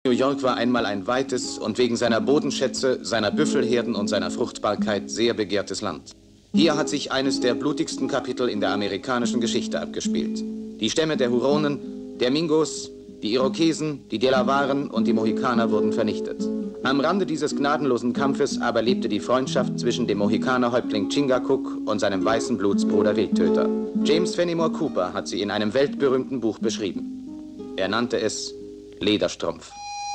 New York war einmal ein weites und wegen seiner Bodenschätze, seiner Büffelherden und seiner Fruchtbarkeit sehr begehrtes Land. Hier hat sich eines der blutigsten Kapitel in der amerikanischen Geschichte abgespielt. Die Stämme der Huronen, der Mingos, die Irokesen, die Delawaren und die Mohikaner wurden vernichtet. Am Rande dieses gnadenlosen Kampfes aber lebte die Freundschaft zwischen dem Mohikaner-Häuptling Chingachgook und seinem weißen Blutsbruder Wildtöter. James Fenimore Cooper hat sie in einem weltberühmten Buch beschrieben. Er nannte es Lederstrumpf.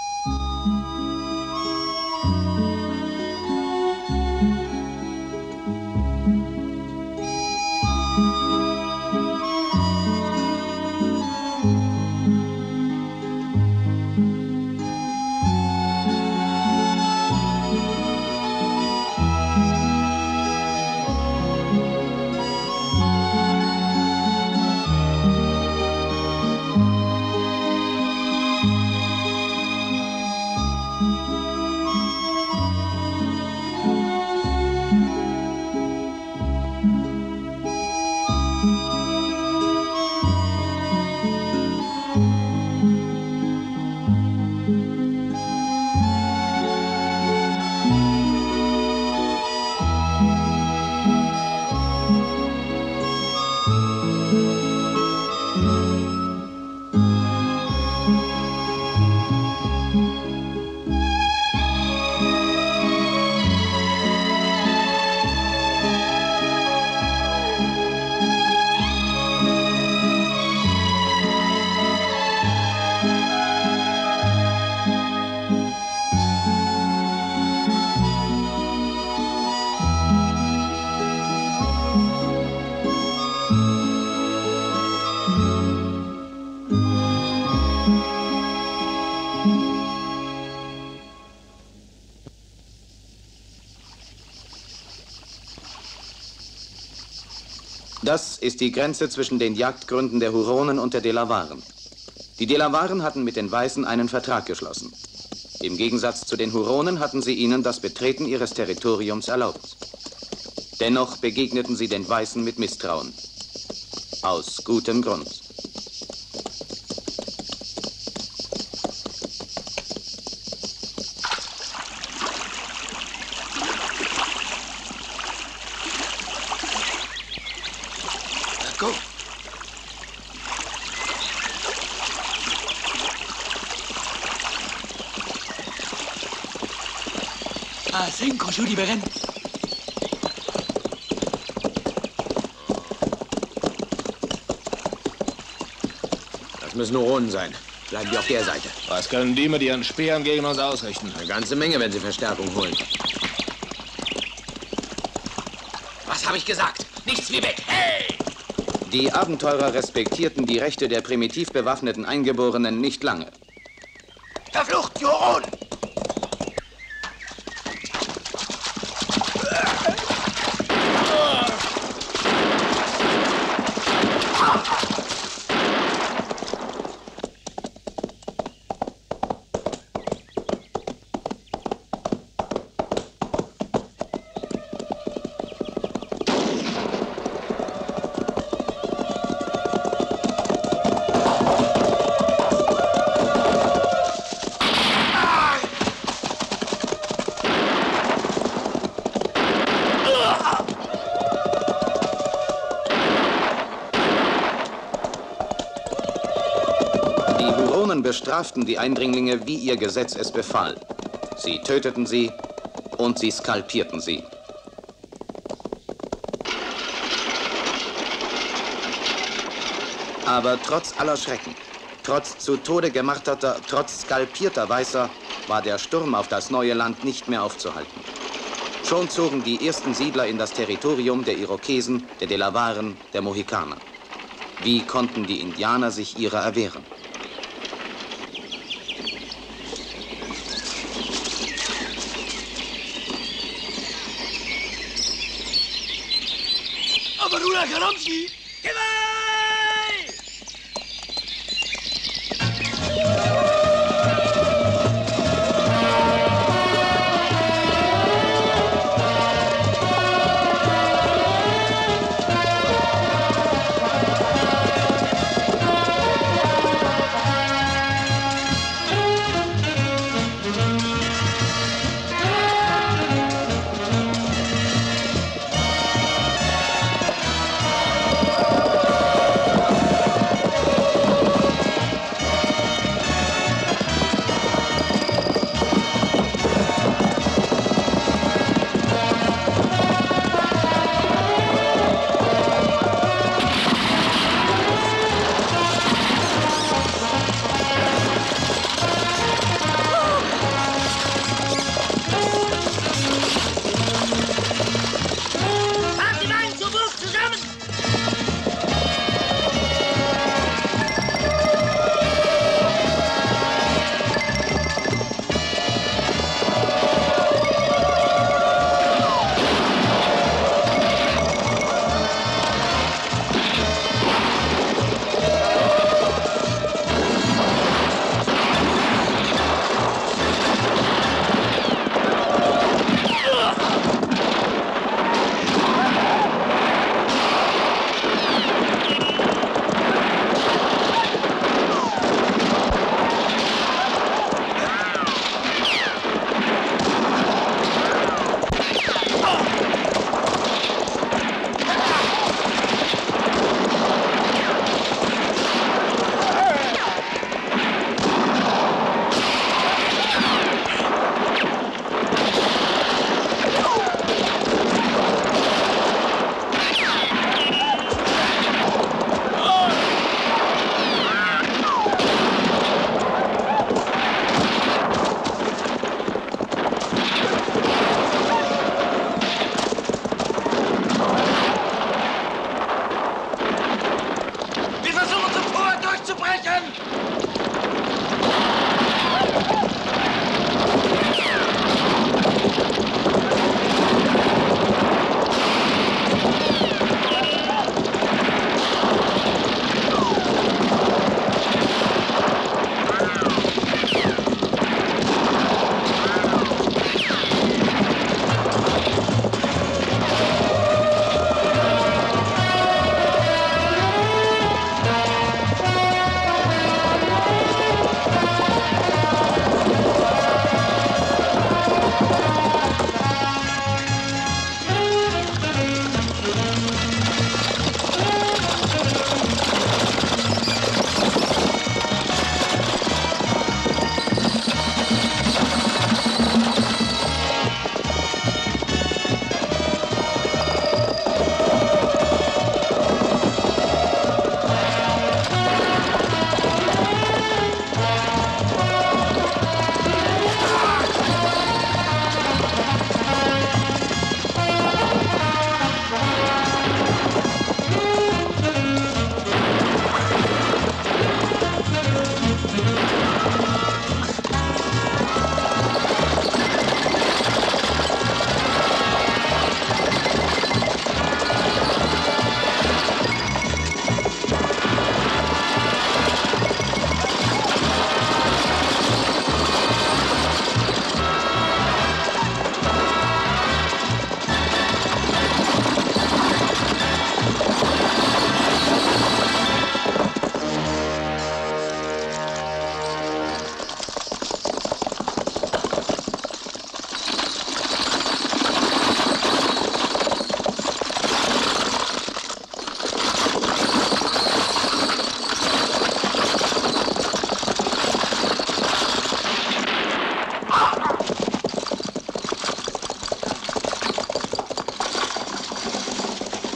Das ist die Grenze zwischen den Jagdgründen der Huronen und der Delawaren. Die Delawaren hatten mit den Weißen einen Vertrag geschlossen. Im Gegensatz zu den Huronen hatten sie ihnen das Betreten ihres Territoriums erlaubt. Dennoch begegneten sie den Weißen mit Misstrauen. Aus gutem Grund. Das müssen Huronen sein. Bleiben wir auf der Seite. Was können die mit ihren Speeren gegen uns ausrichten? Eine ganze Menge, wenn sie Verstärkung holen. Was habe ich gesagt? Nichts wie weg. Hey! Die Abenteurer respektierten die Rechte der primitiv bewaffneten Eingeborenen nicht lange. Verflucht, Huron! Bestraften die Eindringlinge, wie ihr Gesetz es befahl. Sie töteten sie und sie skalpierten sie. Aber trotz aller Schrecken, trotz zu Tode gemarterter, trotz skalpierter Weißer, war der Sturm auf das neue Land nicht mehr aufzuhalten. Schon zogen die ersten Siedler in das Territorium der Irokesen, der Delawaren, der Mohikaner. Wie konnten die Indianer sich ihrer erwehren? Karamski!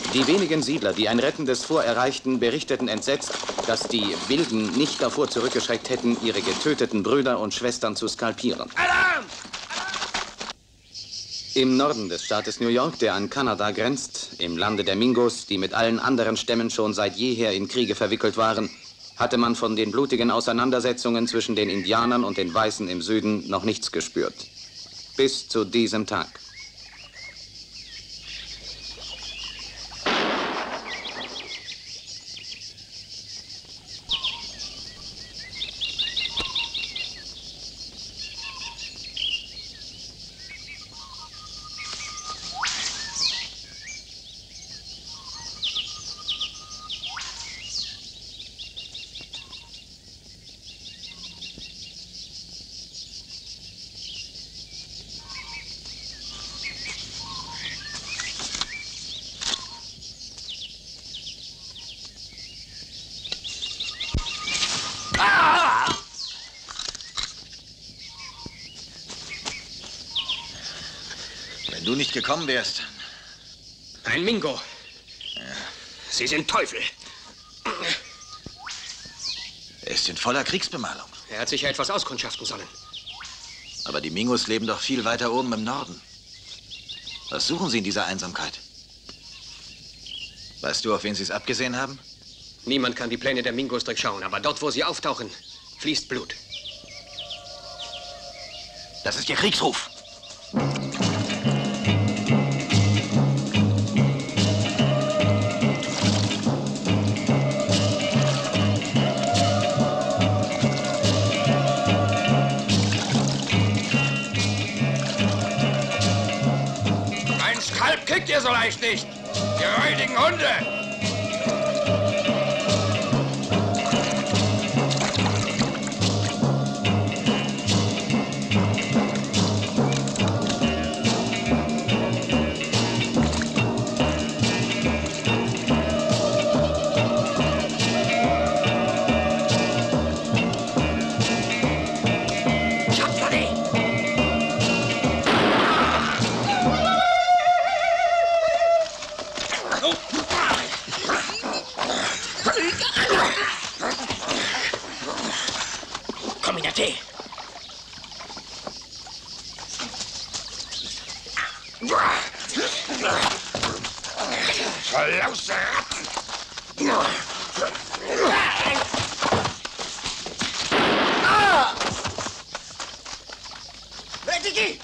Die wenigen Siedler, die ein rettendes Fort erreichten, berichteten entsetzt, dass die Wilden nicht davor zurückgeschreckt hätten, ihre getöteten Brüder und Schwestern zu skalpieren. Alarm! Im Norden des Staates New York, der an Kanada grenzt, im Lande der Mingos, die mit allen anderen Stämmen schon seit jeher in Kriege verwickelt waren, hatte man von den blutigen Auseinandersetzungen zwischen den Indianern und den Weißen im Süden noch nichts gespürt. Bis zu diesem Tag. Wenn du nicht gekommen wärst. Ein Mingo. Ja. Sie sind Teufel. Er ist in voller Kriegsbemalung. Er hat sicher etwas auskundschaften sollen. Aber die Mingos leben doch viel weiter oben im Norden. Was suchen sie in dieser Einsamkeit? Weißt du, auf wen sie es abgesehen haben? Niemand kann die Pläne der Mingos durchschauen, aber dort, wo sie auftauchen, fließt Blut. Das ist ihr Kriegsruf. Mein Skalp kriegt ihr so leicht nicht, ihr räudigen Hunde! Kombinate! Verlauste Ratten! Rettiki!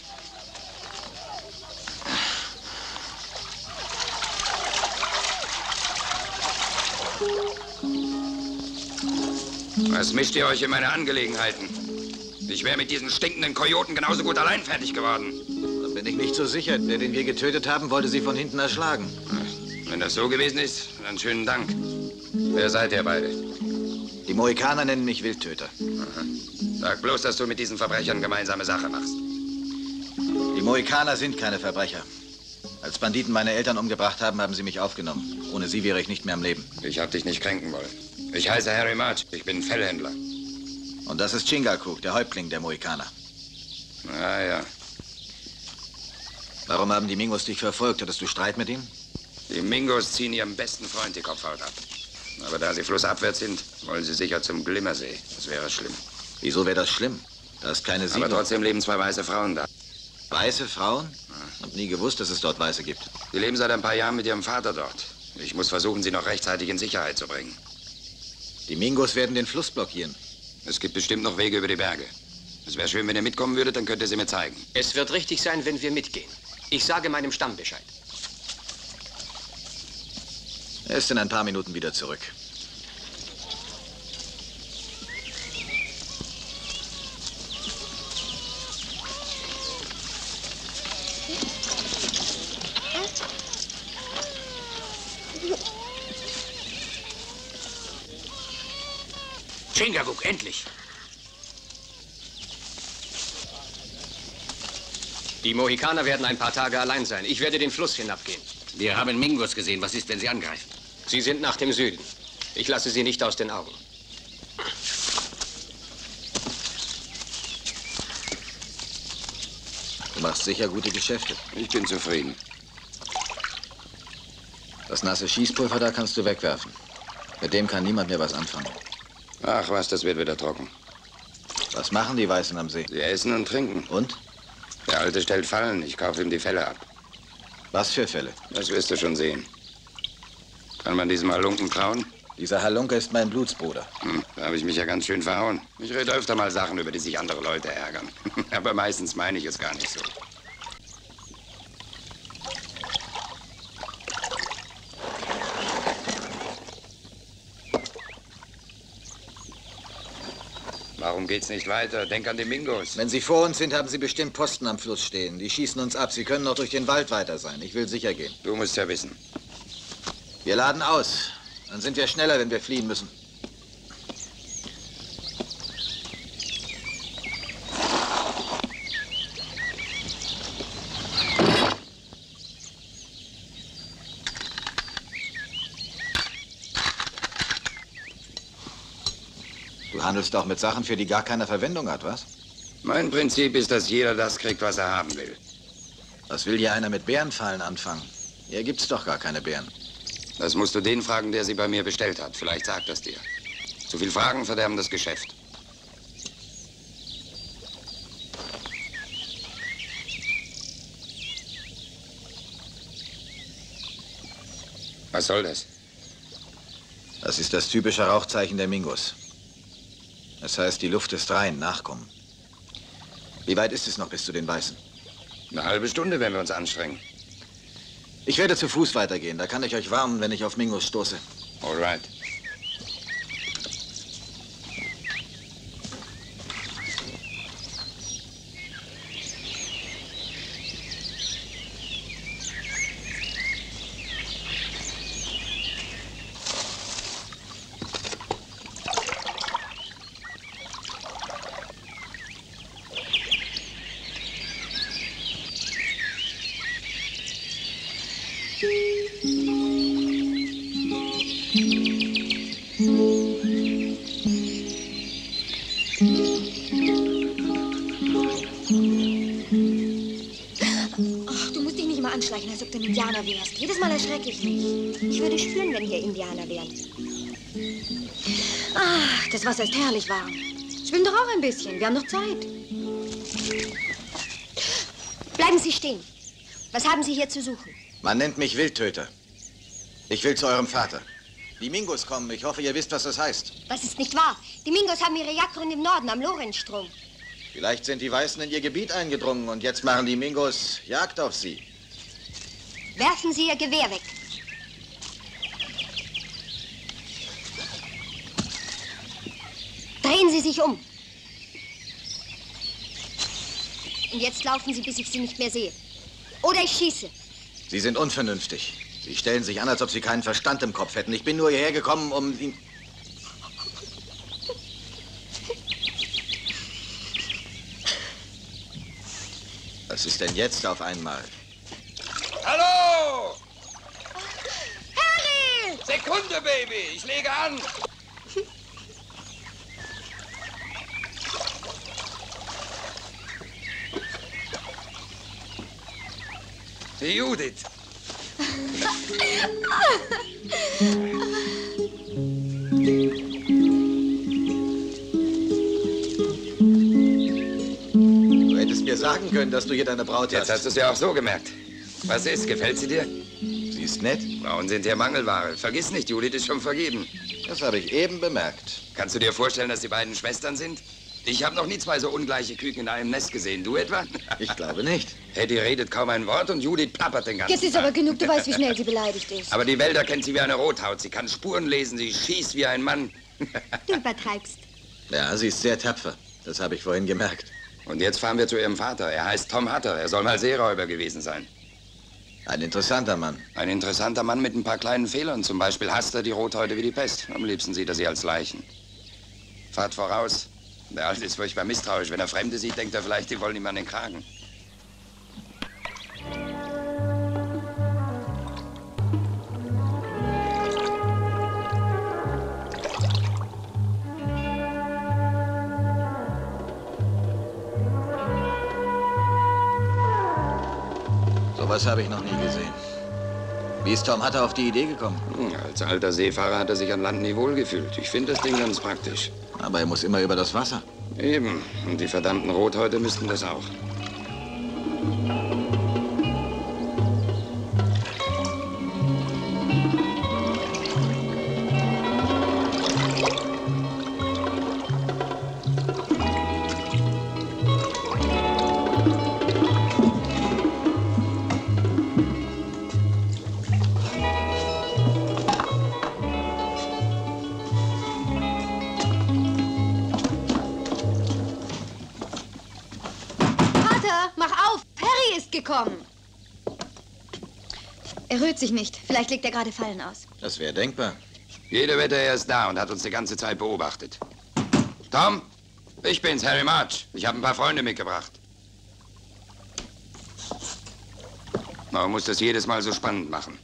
Was mischt ihr euch in meine Angelegenheiten? Ich wäre mit diesen stinkenden Kojoten genauso gut allein fertig geworden. Da bin ich nicht so sicher. Der, den wir getötet haben, wollte sie von hinten erschlagen. Wenn das so gewesen ist, dann schönen Dank. Wer seid ihr beide? Die Mohikaner nennen mich Wildtöter. Aha. Sag bloß, dass du mit diesen Verbrechern gemeinsame Sache machst. Die Mohikaner sind keine Verbrecher. Als Banditen meine Eltern umgebracht haben, haben sie mich aufgenommen. Ohne sie wäre ich nicht mehr am Leben. Ich hab dich nicht kränken wollen. Ich heiße Harry March. Ich bin Fellhändler. Und das ist Chingachgook, der Häuptling der Mohikaner. Ah ja. Warum haben die Mingos dich verfolgt? Hattest du Streit mit ihnen? Die Mingos ziehen ihrem besten Freund die Kopfhaut ab. Aber da sie flussabwärts sind, wollen sie sicher zum Glimmersee. Das wäre schlimm. Wieso wäre das schlimm? Da ist keine Siedlung. Aber trotzdem leben 2 weiße Frauen da. Weiße Frauen? Hab nie gewusst, dass es dort Weiße gibt. Sie leben seit ein paar Jahren mit ihrem Vater dort. Ich muss versuchen, sie noch rechtzeitig in Sicherheit zu bringen. Die Mingos werden den Fluss blockieren. Es gibt bestimmt noch Wege über die Berge. Es wäre schön, wenn ihr mitkommen würdet, dann könnt ihr sie mir zeigen. Es wird richtig sein, wenn wir mitgehen. Ich sage meinem Stamm Bescheid. Er ist in ein paar Minuten wieder zurück. Chingachgook, endlich! Die Mohikaner werden ein paar Tage allein sein. Ich werde den Fluss hinabgehen. Wir haben Mingos gesehen. Was ist, wenn sie angreifen? Sie sind nach dem Süden. Ich lasse sie nicht aus den Augen. Du machst sicher gute Geschäfte. Ich bin zufrieden. Das nasse Schießpulver da kannst du wegwerfen. Mit dem kann niemand mehr was anfangen. Ach was, das wird wieder trocken. Was machen die Weißen am See? Sie essen und trinken. Und? Der Alte stellt Fallen. Ich kaufe ihm die Felle ab. Was für Fälle? Das wirst du schon sehen. Kann man diesem Halunken trauen? Dieser Halunke ist mein Blutsbruder. Da habe ich mich ja ganz schön verhauen. Ich rede öfter mal Sachen, über die sich andere Leute ärgern. Aber meistens meine ich es gar nicht so. Warum geht's nicht weiter? Denk an die Mingos. Wenn sie vor uns sind, haben sie bestimmt Posten am Fluss stehen. Die schießen uns ab. Sie können noch durch den Wald weiter sein. Ich will sicher gehen. Du musst ja wissen. Wir laden aus. Dann sind wir schneller, wenn wir fliehen müssen. Du handelst doch mit Sachen, für die gar keine Verwendung hat, was? Mein Prinzip ist, dass jeder das kriegt, was er haben will. Was will hier einer mit Bärenfallen anfangen? Hier gibt's doch gar keine Bären. Das musst du den fragen, der sie bei mir bestellt hat. Vielleicht sagt das dir. Zu viel Fragen verderben das Geschäft. Was soll das? Das ist das typische Rauchzeichen der Mingos. Das heißt, die Luft ist rein, Nachkommen. Wie weit ist es noch bis zu den Weißen? Eine halbe Stunde, wenn wir uns anstrengen. Ich werde zu Fuß weitergehen. Da kann ich euch warnen, wenn ich auf Mingos stoße. All right. Als ob du ein Indianer wärst. Jedes Mal erschrecke ich mich. Ich würde spüren, wenn hier Indianer wären. Ach, das Wasser ist herrlich warm. Schwimm doch auch ein bisschen. Wir haben noch Zeit. Bleiben Sie stehen. Was haben Sie hier zu suchen? Man nennt mich Wildtöter. Ich will zu eurem Vater. Die Mingos kommen. Ich hoffe, ihr wisst, was das heißt. Das ist nicht wahr. Die Mingos haben ihre Jagdgründe im Norden, am Lorenzstrom. Vielleicht sind die Weißen in ihr Gebiet eingedrungen und jetzt machen die Mingos Jagd auf sie. Werfen Sie Ihr Gewehr weg. Drehen Sie sich um. Und jetzt laufen Sie, bis ich Sie nicht mehr sehe. Oder ich schieße. Sie sind unvernünftig. Sie stellen sich an, als ob Sie keinen Verstand im Kopf hätten. Ich bin nur hierher gekommen, um ihn... Was ist denn jetzt auf einmal? Hallo! Harry! Sekunde, Baby, ich lege an. Die Judith. Du hättest mir sagen können, dass du hier deine Braut Jetzt hast du es ja auch so gemerkt. Was ist? Gefällt sie dir? Sie ist nett. Frauen sind hier Mangelware. Vergiss nicht, Judith ist schon vergeben. Das habe ich eben bemerkt. Kannst du dir vorstellen, dass die beiden Schwestern sind? Ich habe noch nie zwei so ungleiche Küken in einem Nest gesehen. Du etwa? Ich glaube nicht. Hetty redet kaum ein Wort und Judith plappert den ganzen Jetzt ist Tag. aber genug. Du weißt, wie schnell sie beleidigt ist. Aber die Wälder kennt sie wie eine Rothaut. Sie kann Spuren lesen, sie schießt wie ein Mann. Du übertreibst. Ja, sie ist sehr tapfer. Das habe ich vorhin gemerkt. Und jetzt fahren wir zu ihrem Vater. Er heißt Tom Hutter. Er soll mal Seeräuber gewesen sein. Ein interessanter Mann. Ein interessanter Mann mit ein paar kleinen Fehlern. Zum Beispiel hasst er die Rothäute wie die Pest. Am liebsten sieht er sie als Leichen. Fahrt voraus. Der Alte ist furchtbar misstrauisch. Wenn er Fremde sieht, denkt er vielleicht, die wollen ihm an den Kragen. Sowas habe ich noch nie gesehen. Wie ist Tom Hatter auf die Idee gekommen? Als alter Seefahrer hat er sich an Land nie wohl gefühlt. Ich finde das Ding ganz praktisch. Aber er muss immer über das Wasser. Eben. Und die verdammten Rothäute müssten das auch. Gekommen. Er rührt sich nicht. Vielleicht legt er gerade Fallen aus. Das wäre denkbar. Jede Wette, er ist da und hat uns die ganze Zeit beobachtet. Tom, ich bin's, Harry March. Ich habe ein paar Freunde mitgebracht. Man muss das jedes Mal so spannend machen.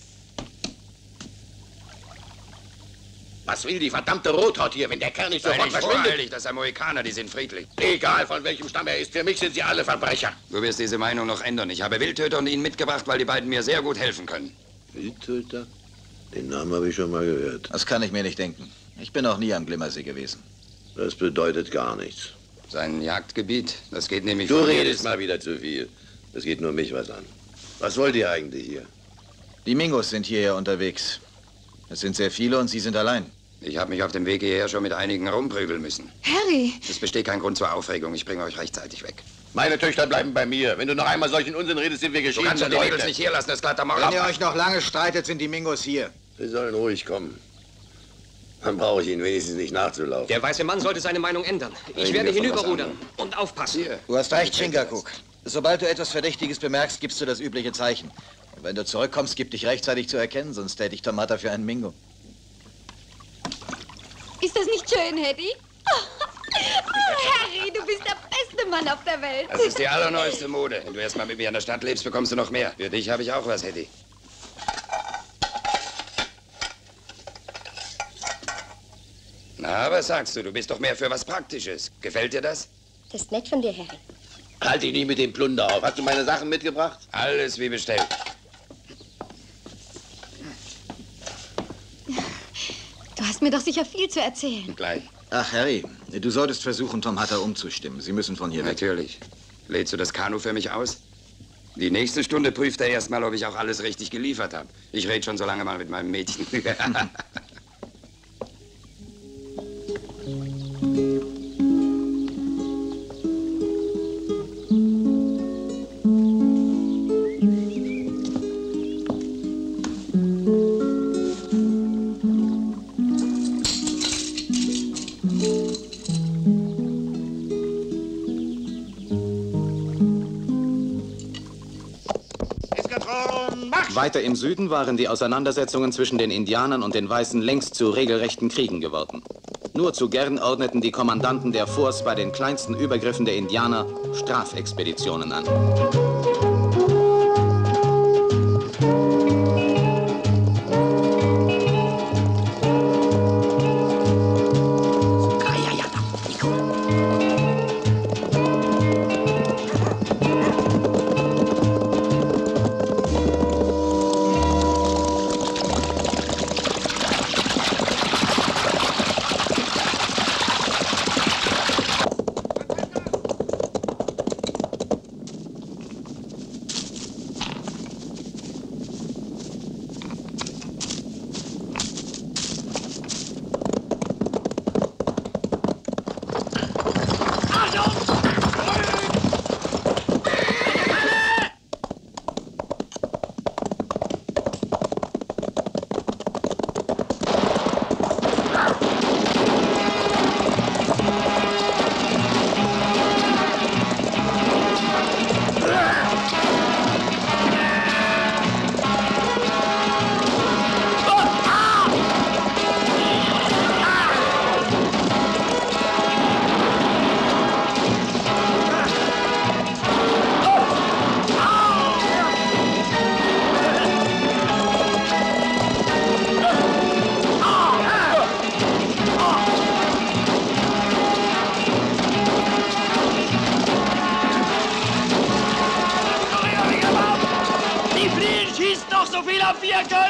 Was will die verdammte Rothaut hier, wenn der Kerl nicht sofort verschwindet? Voreilig, das sind Mohikaner, die sind friedlich. Egal, von welchem Stamm er ist, für mich sind sie alle Verbrecher. Du wirst diese Meinung noch ändern. Ich habe Wildtöter und ihn mitgebracht, weil die beiden mir sehr gut helfen können. Wildtöter? Den Namen habe ich schon mal gehört. Das kann ich mir nicht denken. Ich bin auch nie am Glimmersee gewesen. Das bedeutet gar nichts. Sein Jagdgebiet, das geht nämlich... Du redest mal wieder zu viel. Das geht nur mich was an. Was wollt ihr eigentlich hier? Die Mingos sind hierher unterwegs. Es sind sehr viele und sie sind allein. Ich habe mich auf dem Weg hierher schon mit einigen herumprügeln müssen. Harry! Es besteht kein Grund zur Aufregung. Ich bringe euch rechtzeitig weg. Meine Töchter bleiben bei mir. Wenn du noch einmal solchen Unsinn redest, sind wir Du geschiedene kannst doch die Leute. Mädels nicht hier lassen, das glatt am Maul Wenn ihr ab. euch noch lange streitet, sind die Mingos hier. Sie sollen ruhig kommen. Dann brauche ich Ihnen wenigstens nicht nachzulaufen. Der weiße Mann sollte seine Meinung ändern. Ich Reden werde wir von was hinüberrudern anderem. und aufpassen. Hier. Du hast recht, Chingachgook. Sobald du etwas Verdächtiges bemerkst, gibst du das übliche Zeichen. Und wenn du zurückkommst, gib dich rechtzeitig zu erkennen, sonst täte ich Tom Hatter für einen Mingo. Ist das nicht schön, Hedy? Harry, du bist der beste Mann auf der Welt. Das ist die allerneueste Mode. Wenn du erst mal mit mir in der Stadt lebst, bekommst du noch mehr. Für dich habe ich auch was, Hedy. Na, was sagst du? Du bist doch mehr für was Praktisches. Gefällt dir das? Das ist nett von dir, Harry. Halt dich nicht mit dem Plunder auf. Hast du meine Sachen mitgebracht? Alles wie bestellt. Du hast mir doch sicher viel zu erzählen. Gleich. Ach, Harry, du solltest versuchen, Tom Hatter umzustimmen. Sie müssen von hier weg. Natürlich. Lädst du das Kanu für mich aus? Die nächste Stunde prüft er erst mal, ob ich auch alles richtig geliefert habe. Ich rede schon so lange mal mit meinem Mädchen. Weiter im Süden waren die Auseinandersetzungen zwischen den Indianern und den Weißen längst zu regelrechten Kriegen geworden. Nur zu gern ordneten die Kommandanten der Forts bei den kleinsten Übergriffen der Indianer Strafexpeditionen an. noch so viel ab, wie ihr könnt!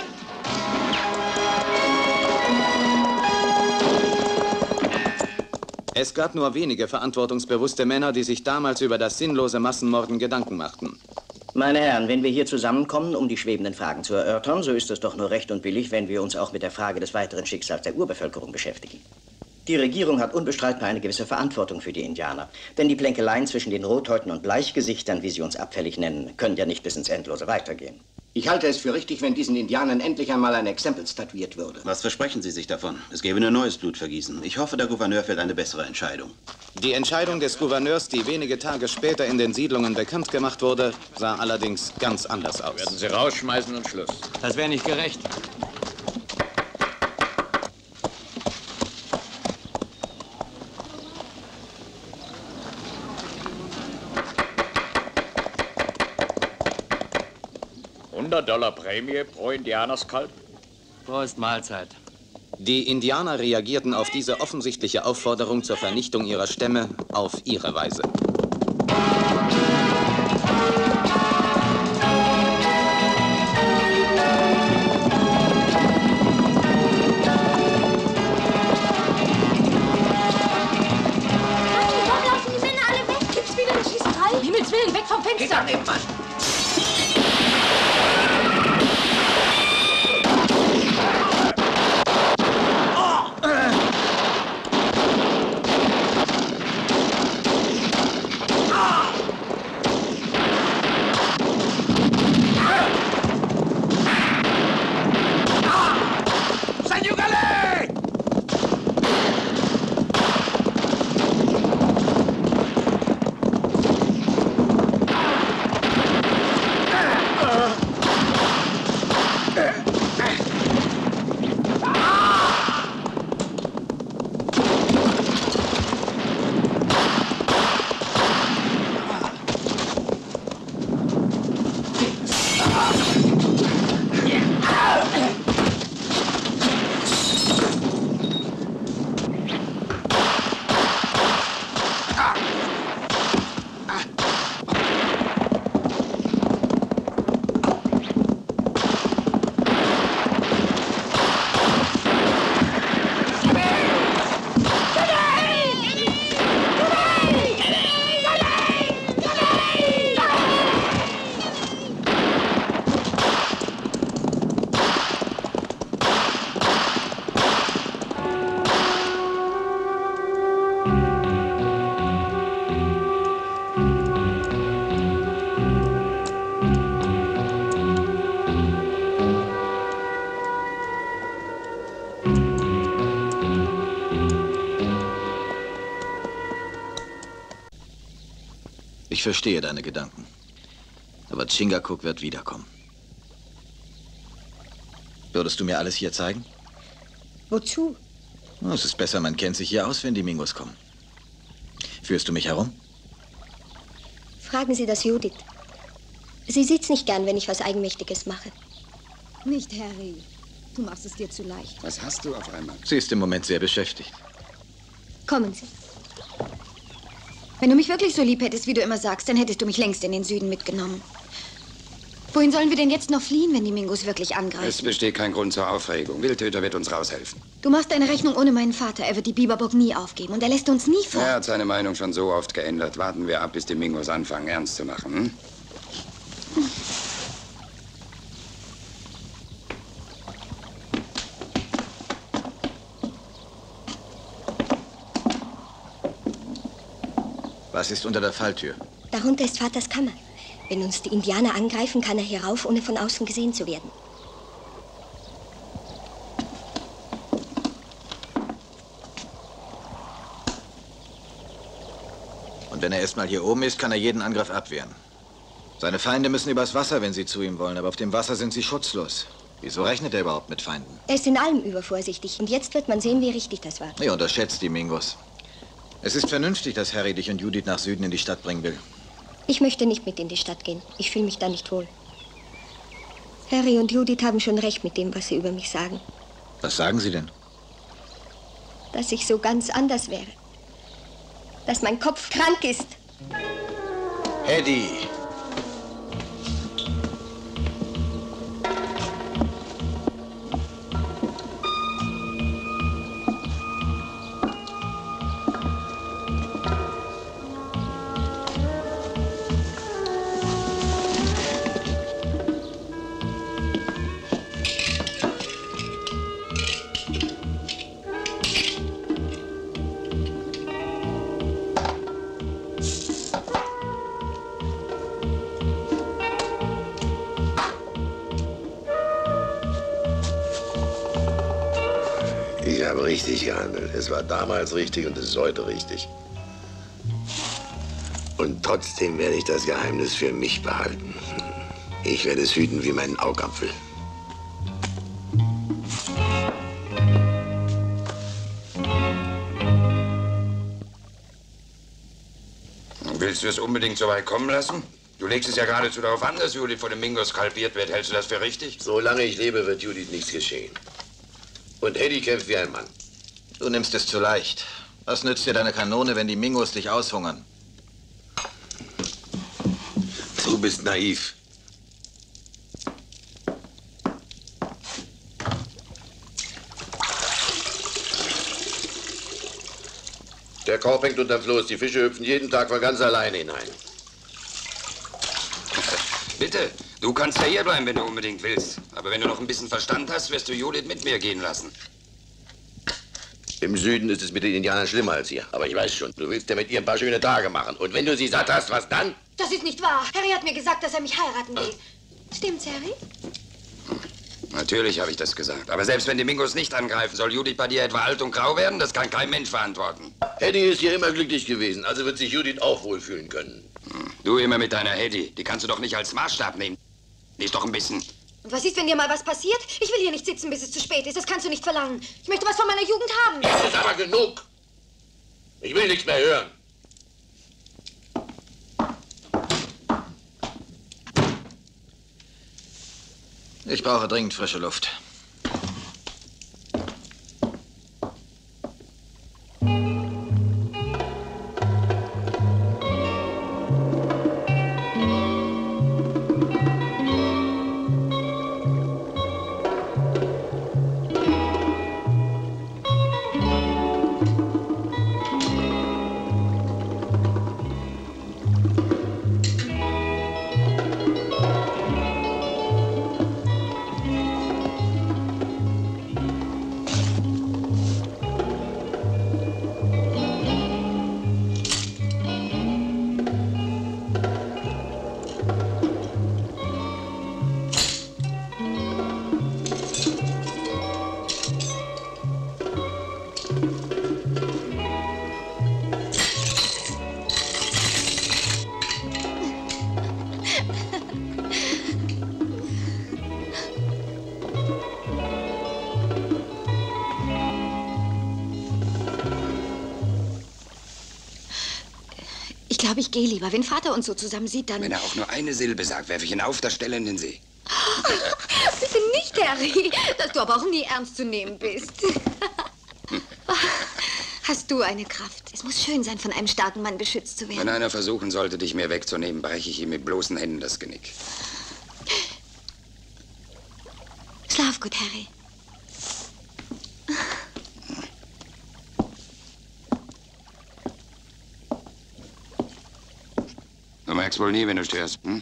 Es gab nur wenige verantwortungsbewusste Männer, die sich damals über das sinnlose Massenmorden Gedanken machten. Meine Herren, wenn wir hier zusammenkommen, um die schwebenden Fragen zu erörtern, so ist es doch nur recht und billig, wenn wir uns auch mit der Frage des weiteren Schicksals der Urbevölkerung beschäftigen. Die Regierung hat unbestreitbar eine gewisse Verantwortung für die Indianer. Denn die Plänkeleien zwischen den Rothäuten und Bleichgesichtern, wie sie uns abfällig nennen, können ja nicht bis ins Endlose weitergehen. Ich halte es für richtig, wenn diesen Indianern endlich einmal ein Exempel statuiert würde. Was versprechen Sie sich davon? Es gäbe nur neues Blutvergießen. Ich hoffe, der Gouverneur fällt eine bessere Entscheidung. Die Entscheidung des Gouverneurs, die wenige Tage später in den Siedlungen bekannt gemacht wurde, sah allerdings ganz anders aus. Werden Sie rausschmeißen und Schluss. Das wäre nicht gerecht. $100 Prämie pro Indianerskalb? Prost, Mahlzeit. Die Indianer reagierten auf diese offensichtliche Aufforderung zur Vernichtung ihrer Stämme auf ihre Weise. Warum laufen die Männer alle weg? Gibt's wieder eine Schießerei? Um Himmels Willen, weg vom Fenster! Geht an den Mann! Ich verstehe deine Gedanken. Aber Chingachgook wird wiederkommen. Würdest du mir alles hier zeigen? Wozu? Oh, es ist besser, man kennt sich hier aus, wenn die Mingos kommen. Führst du mich herum? Fragen Sie das Judith. Sie sieht's nicht gern, wenn ich was Eigenmächtiges mache. Nicht, Harry. Du machst es dir zu leicht. Was hast du auf einmal? Sie ist im Moment sehr beschäftigt. Kommen Sie. Wenn du mich wirklich so lieb hättest, wie du immer sagst, dann hättest du mich längst in den Süden mitgenommen. Wohin sollen wir denn jetzt noch fliehen, wenn die Mingos wirklich angreifen? Es besteht kein Grund zur Aufregung. Wildtöter wird uns raushelfen. Du machst eine Rechnung ohne meinen Vater. Er wird die Biberburg nie aufgeben und er lässt uns nie fort. Er hat seine Meinung schon so oft geändert. Warten wir ab, bis die Mingos anfangen, ernst zu machen. Hm? Was ist unter der Falltür? Darunter ist Vaters Kammer. Wenn uns die Indianer angreifen, kann er hier rauf, ohne von außen gesehen zu werden. Und wenn er erst mal hier oben ist, kann er jeden Angriff abwehren. Seine Feinde müssen übers Wasser, wenn sie zu ihm wollen, aber auf dem Wasser sind sie schutzlos. Wieso rechnet er überhaupt mit Feinden? Er ist in allem übervorsichtig und jetzt wird man sehen, wie richtig das war. Er unterschätzt die Mingos. Es ist vernünftig, dass Harry dich und Judith nach Süden in die Stadt bringen will. Ich möchte nicht mit in die Stadt gehen. Ich fühle mich da nicht wohl. Harry und Judith haben schon recht mit dem, was sie über mich sagen. Was sagen sie denn? Dass ich so ganz anders wäre. Dass mein Kopf krank ist. Eddie! habe richtig gehandelt. Es war damals richtig und es ist heute richtig. Und trotzdem werde ich das Geheimnis für mich behalten. Ich werde es hüten wie meinen Augapfel. Willst du es unbedingt so weit kommen lassen? Du legst es ja geradezu darauf an, dass Judith von den Mingos skalpiert wird. Hältst du das für richtig? Solange ich lebe, wird Judith nichts geschehen. Und Eddie kämpft wie ein Mann. Du nimmst es zu leicht. Was nützt dir deine Kanone, wenn die Mingos dich aushungern? Du bist naiv. Der Korb hängt unterm Floß. Die Fische hüpfen jeden Tag von ganz alleine hinein. Bitte, du kannst ja hier bleiben, wenn du unbedingt willst. Aber wenn du noch ein bisschen Verstand hast, wirst du Judith mit mir gehen lassen. Im Süden ist es mit den Indianern schlimmer als hier. Aber ich weiß schon, du willst ja mit ihr ein paar schöne Tage machen. Und wenn du sie satt hast, was dann? Das ist nicht wahr. Harry hat mir gesagt, dass er mich heiraten will. Stimmt's, Harry? Natürlich habe ich das gesagt. Aber selbst wenn die Mingos nicht angreifen, soll Judith bei dir etwa alt und grau werden? Das kann kein Mensch verantworten. Eddie ist hier immer glücklich gewesen, also wird sich Judith auch wohlfühlen können. Du immer mit deiner Eddie. Die kannst du doch nicht als Maßstab nehmen. Die ist doch ein bisschen... Und was ist, wenn dir mal was passiert? Ich will hier nicht sitzen, bis es zu spät ist. Das kannst du nicht verlangen. Ich möchte was von meiner Jugend haben. Das ist aber genug. Ich will nichts mehr hören. Ich brauche dringend frische Luft. Ich glaube, ich gehe lieber. Wenn Vater uns so zusammen sieht, dann... Wenn er auch nur eine Silbe sagt, werfe ich ihn auf der Stelle in den See. Bitte nicht, Harry. Dass du aber auch nie ernst zu nehmen bist. Hast du eine Kraft? Es muss schön sein, von einem starken Mann beschützt zu werden. Wenn einer versuchen sollte, dich mir wegzunehmen, breche ich ihm mit bloßen Händen das Genick. Schlaf gut, Harry. Du merkst wohl nie, wenn du störst, hm?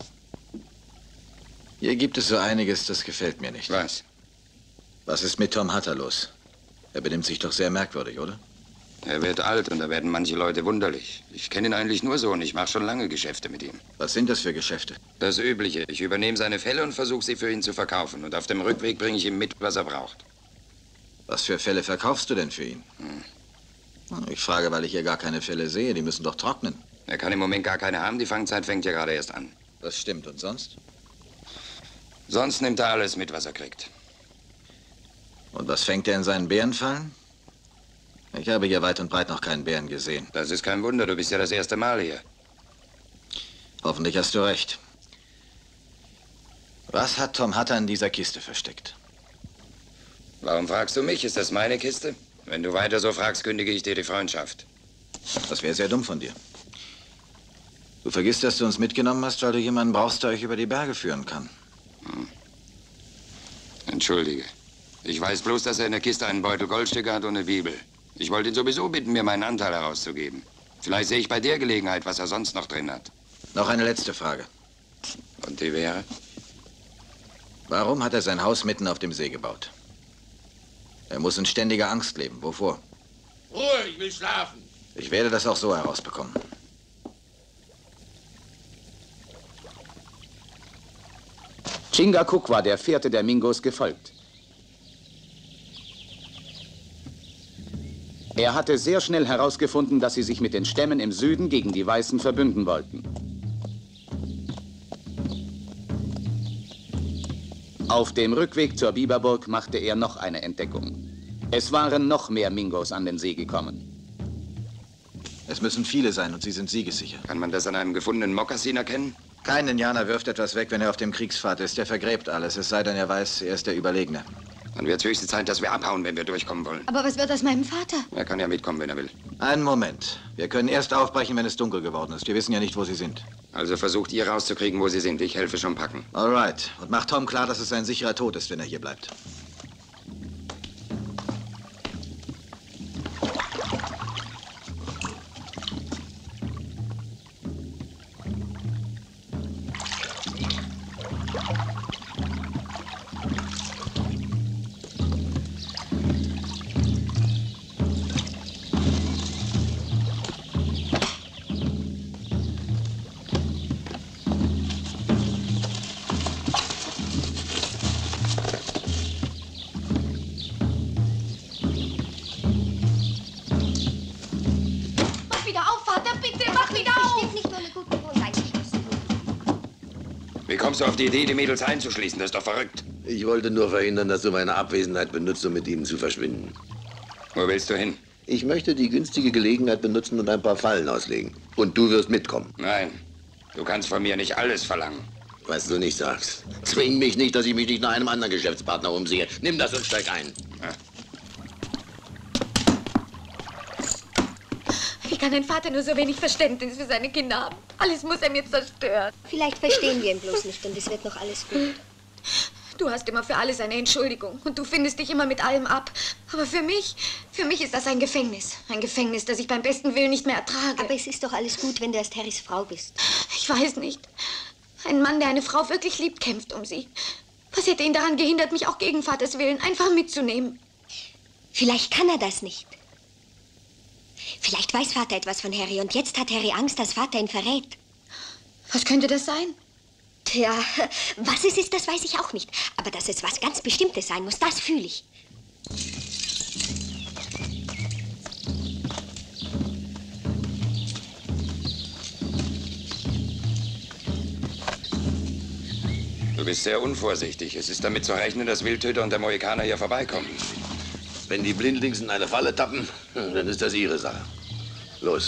Hier gibt es so einiges, das gefällt mir nicht. Was? Was ist mit Tom Hutter los? Er benimmt sich doch sehr merkwürdig, oder? Er wird alt und da werden manche Leute wunderlich. Ich kenne ihn eigentlich nur so und ich mache schon lange Geschäfte mit ihm. Was sind das für Geschäfte? Das Übliche. Ich übernehme seine Fälle und versuche sie für ihn zu verkaufen. Und auf dem Rückweg bringe ich ihm mit, was er braucht. Was für Fälle verkaufst du denn für ihn? Ich frage, weil ich hier gar keine Fälle sehe. Die müssen doch trocknen. Er kann im Moment gar keine haben. Die Fangzeit fängt ja gerade erst an. Das stimmt. Und sonst? Sonst nimmt er alles mit, was er kriegt. Und was fängt er in seinen Bärenfallen? Ich habe hier weit und breit noch keinen Bären gesehen. Das ist kein Wunder. Du bist ja das erste Mal hier. Hoffentlich hast du recht. Was hat Tom Hutter in dieser Kiste versteckt? Warum fragst du mich? Ist das meine Kiste? Wenn du weiter so fragst, kündige ich dir die Freundschaft. Das wäre sehr dumm von dir. Du vergisst, dass du uns mitgenommen hast, weil du jemanden brauchst, der euch über die Berge führen kann. Entschuldige. Ich weiß bloß, dass er in der Kiste einen Beutel Goldstücke hat und eine Bibel. Ich wollte ihn sowieso bitten, mir meinen Anteil herauszugeben. Vielleicht sehe ich bei der Gelegenheit, was er sonst noch drin hat. Noch eine letzte Frage. Und die wäre? Warum hat er sein Haus mitten auf dem See gebaut? Er muss in ständiger Angst leben. Wovor? Ruhe, ich will schlafen. Ich werde das auch so herausbekommen. Chingachgook war der Fährte der Mingos gefolgt. Er hatte sehr schnell herausgefunden, dass sie sich mit den Stämmen im Süden gegen die Weißen verbünden wollten. Auf dem Rückweg zur Biberburg machte er noch eine Entdeckung. Es waren noch mehr Mingos an den See gekommen. Es müssen viele sein und sie sind siegessicher. Kann man das an einem gefundenen Mokassin erkennen? Kein Indianer wirft etwas weg, wenn er auf dem Kriegspfad ist. Der vergräbt alles, es sei denn, er weiß, er ist der Überlegene. Dann wird es höchste Zeit, dass wir abhauen, wenn wir durchkommen wollen. Aber was wird aus meinem Vater? Er kann ja mitkommen, wenn er will. Einen Moment. Wir können erst aufbrechen, wenn es dunkel geworden ist. Wir wissen ja nicht, wo Sie sind. Also versucht ihr rauszukriegen, wo Sie sind. Ich helfe schon packen. Alright. Und macht Tom klar, dass es ein sicherer Tod ist, wenn er hier bleibt. Wie kommst du auf die Idee, die Mädels einzuschließen? Das ist doch verrückt. Ich wollte nur verhindern, dass du meine Abwesenheit benutzt, um mit ihnen zu verschwinden. Wo willst du hin? Ich möchte die günstige Gelegenheit benutzen und ein paar Fallen auslegen. Und du wirst mitkommen. Nein, du kannst von mir nicht alles verlangen. Was du nicht sagst. Zwing mich nicht, dass ich mich nicht nach einem anderen Geschäftspartner umsehe. Nimm das und steig ein. Ja. Wie kann ein Vater nur so wenig Verständnis für seine Kinder haben? Alles muss er mir zerstören. Vielleicht verstehen wir ihn bloß nicht und es wird noch alles gut. Du hast immer für alles eine Entschuldigung und du findest dich immer mit allem ab. Aber für mich ist das ein Gefängnis. Ein Gefängnis, das ich beim besten Willen nicht mehr ertrage. Aber es ist doch alles gut, wenn du erst Harrys Frau bist. Ich weiß nicht. Ein Mann, der eine Frau wirklich liebt, kämpft um sie. Was hätte ihn daran gehindert, mich auch gegen Vaters Willen einfach mitzunehmen? Vielleicht kann er das nicht. Vielleicht weiß Vater etwas von Harry und jetzt hat Harry Angst, dass Vater ihn verrät. Was könnte das sein? Tja, was es ist, das weiß ich auch nicht. Aber dass es was ganz Bestimmtes sein muss, das fühle ich. Du bist sehr unvorsichtig. Es ist damit zu rechnen, dass Wildtöter und der Mohikaner hier vorbeikommen. Wenn die Blindlings in eine Falle tappen, dann ist das ihre Sache. Los.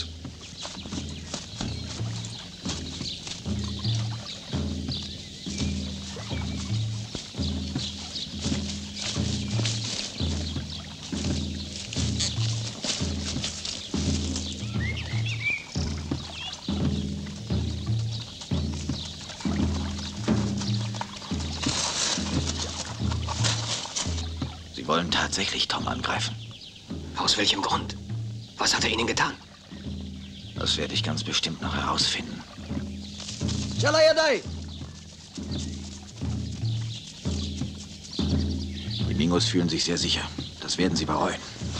Sie wollen tatsächlich Tom angreifen. Aus welchem Grund? Was hat er Ihnen getan? Das werde ich ganz bestimmt noch herausfinden. Die Mingos fühlen sich sehr sicher. Das werden sie bereuen.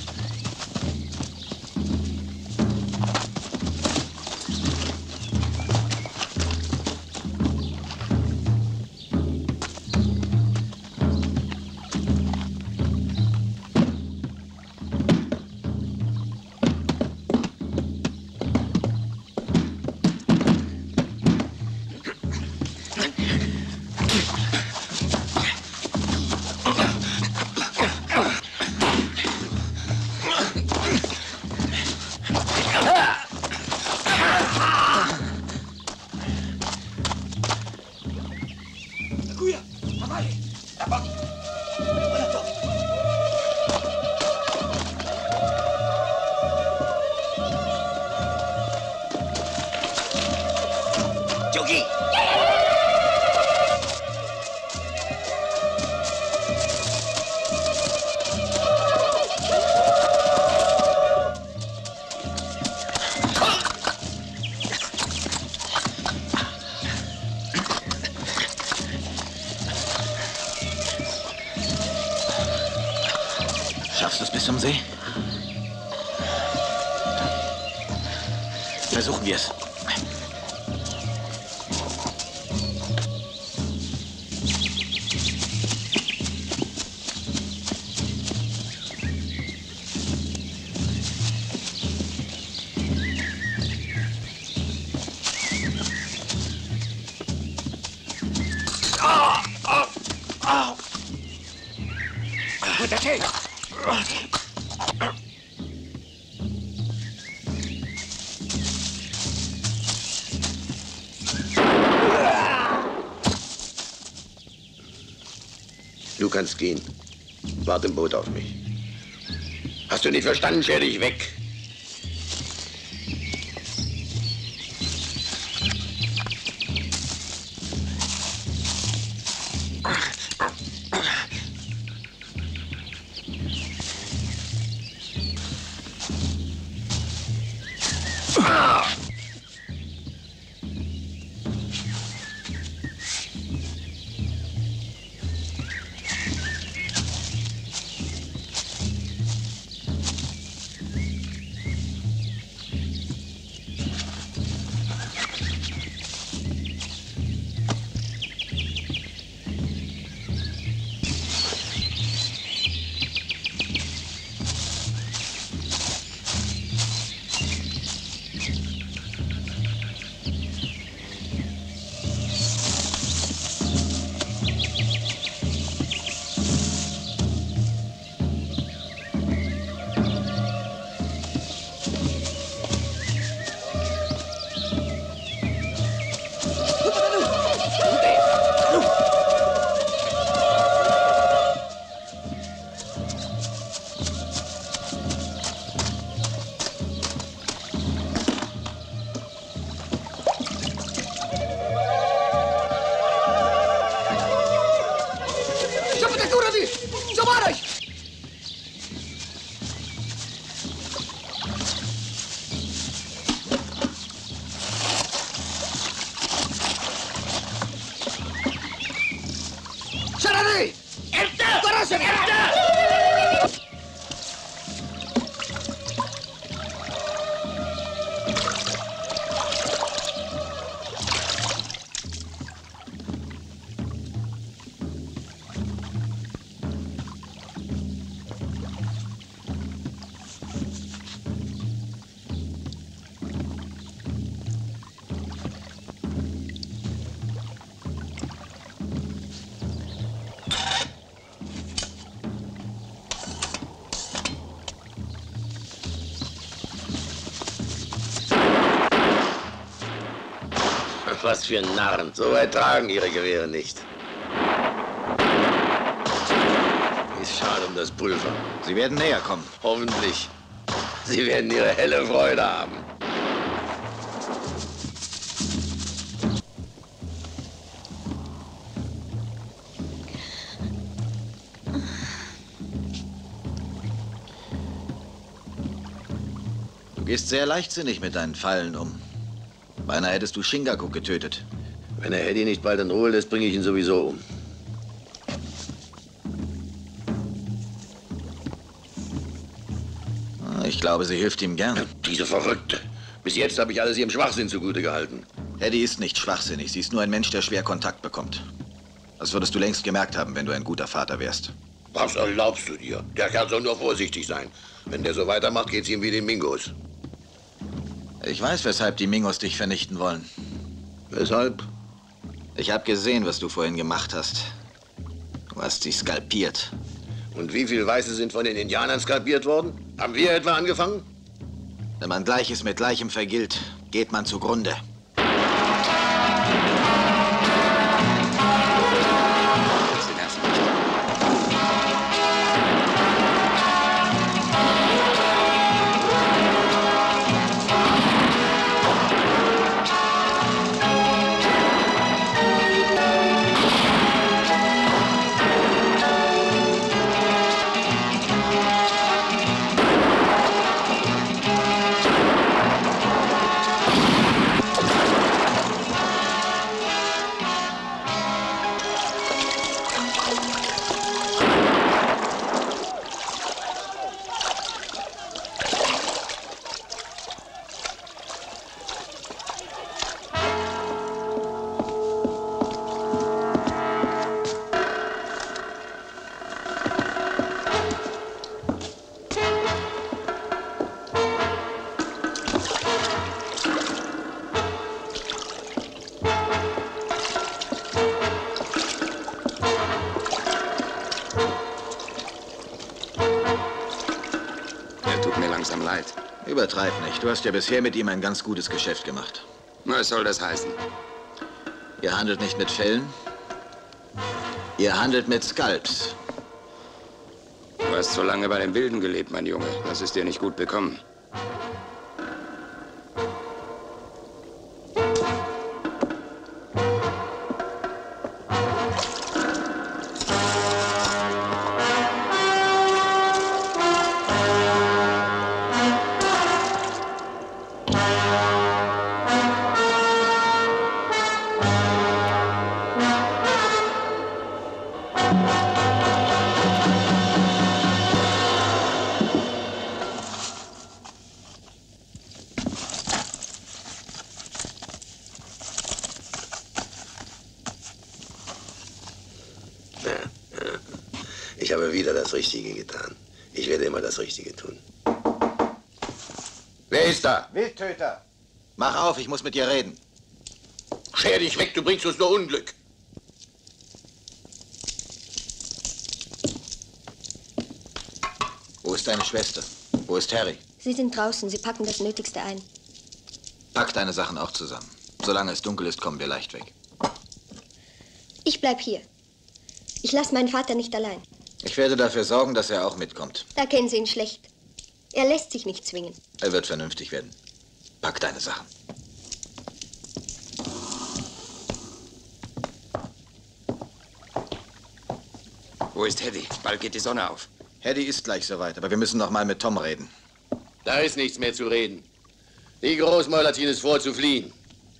Schaffst du es bis zum See? Versuchen wir es. der Kelch! Du kannst gehen. Warte im Boot auf mich. Hast du nicht verstanden? Scher dich weg. Was für Narren. So weit tragen ihre Gewehre nicht. Ist schade um das Pulver. Sie werden näher kommen. Hoffentlich. Sie werden ihre helle Freude haben. Du gehst sehr leichtsinnig mit deinen Pfeilen um. Beinahe hättest du Shingaku getötet. Wenn er Eddie nicht bald in Ruhe lässt, bringe ich ihn sowieso um. Ich glaube, sie hilft ihm gern. Diese Verrückte. Bis jetzt habe ich alles ihrem Schwachsinn zugute gehalten. Eddie ist nicht schwachsinnig. Sie ist nur ein Mensch, der schwer Kontakt bekommt. Das würdest du längst gemerkt haben, wenn du ein guter Vater wärst. Was erlaubst du dir? Der Kerl soll nur vorsichtig sein. Wenn der so weitermacht, geht's ihm wie den Mingos. Ich weiß, weshalb die Mingos dich vernichten wollen. Weshalb? Ich habe gesehen, was du vorhin gemacht hast. Du hast sie skalpiert. Und wie viele Weiße sind von den Indianern skalpiert worden? Haben wir etwa angefangen? Wenn man Gleiches mit Gleichem vergilt, geht man zugrunde. langsam leid. Übertreib nicht. Du hast ja bisher mit ihm ein ganz gutes Geschäft gemacht. Was soll das heißen? Ihr handelt nicht mit Fellen. Ihr handelt mit Skalps. Du hast so lange bei den Wilden gelebt, mein Junge. Das ist dir nicht gut bekommen. Ich habe wieder das Richtige getan. Ich werde immer das Richtige tun. Wer ist da? Wildtöter! Mach auf, ich muss mit dir reden. Scher dich weg, du bringst uns nur Unglück. Wo ist deine Schwester? Wo ist Harry? Sie sind draußen. Sie packen das Nötigste ein. Pack deine Sachen auch zusammen. Solange es dunkel ist, kommen wir leicht weg. Ich bleib hier. Ich lasse meinen Vater nicht allein. Ich werde dafür sorgen, dass er auch mitkommt. Da kennen Sie ihn schlecht. Er lässt sich nicht zwingen. Er wird vernünftig werden. Pack deine Sachen. Wo ist Hedy? Bald geht die Sonne auf. Hedy ist gleich soweit, aber wir müssen noch mal mit Tom reden. Da ist nichts mehr zu reden. Die Großmäuler ziehen es vor, zu fliehen.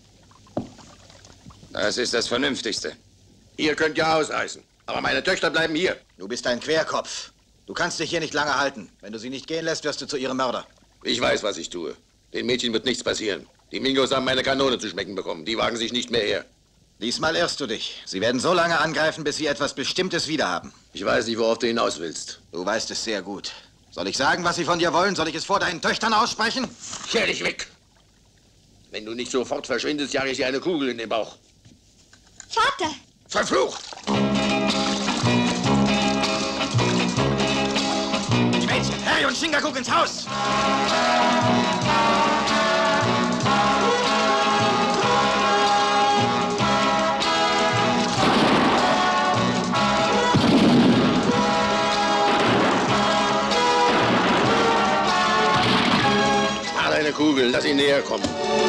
Das ist das Vernünftigste. Ihr könnt ja ausreißen, aber meine Töchter bleiben hier. Du bist ein Querkopf. Du kannst dich hier nicht lange halten. Wenn du sie nicht gehen lässt, wirst du zu ihrem Mörder. Ich weiß, was ich tue. Den Mädchen wird nichts passieren. Die Mingos haben meine Kanone zu schmecken bekommen. Die wagen sich nicht mehr her. Diesmal irrst du dich. Sie werden so lange angreifen, bis sie etwas Bestimmtes wiederhaben. Ich weiß nicht, worauf du hinaus willst. Du weißt es sehr gut. Soll ich sagen, was sie von dir wollen? Soll ich es vor deinen Töchtern aussprechen? Scher dich weg! Wenn du nicht sofort verschwindest, jage ich dir eine Kugel in den Bauch. Vater! Verflucht! Die Mädchen, Harry und Chingachgook ins Haus! Spar deine Kugel, lass ihn näher kommen.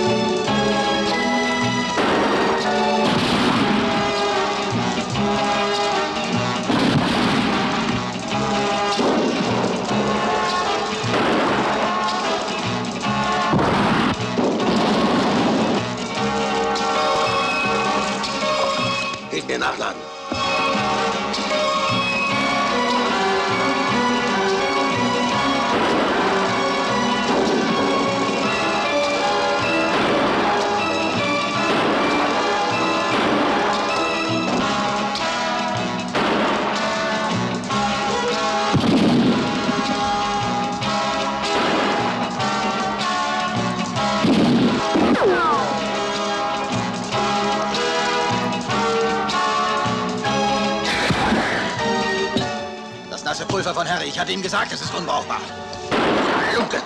Mir nachladen. Pulver von Harry. Ich hatte ihm gesagt, es ist unbrauchbar. Lunke!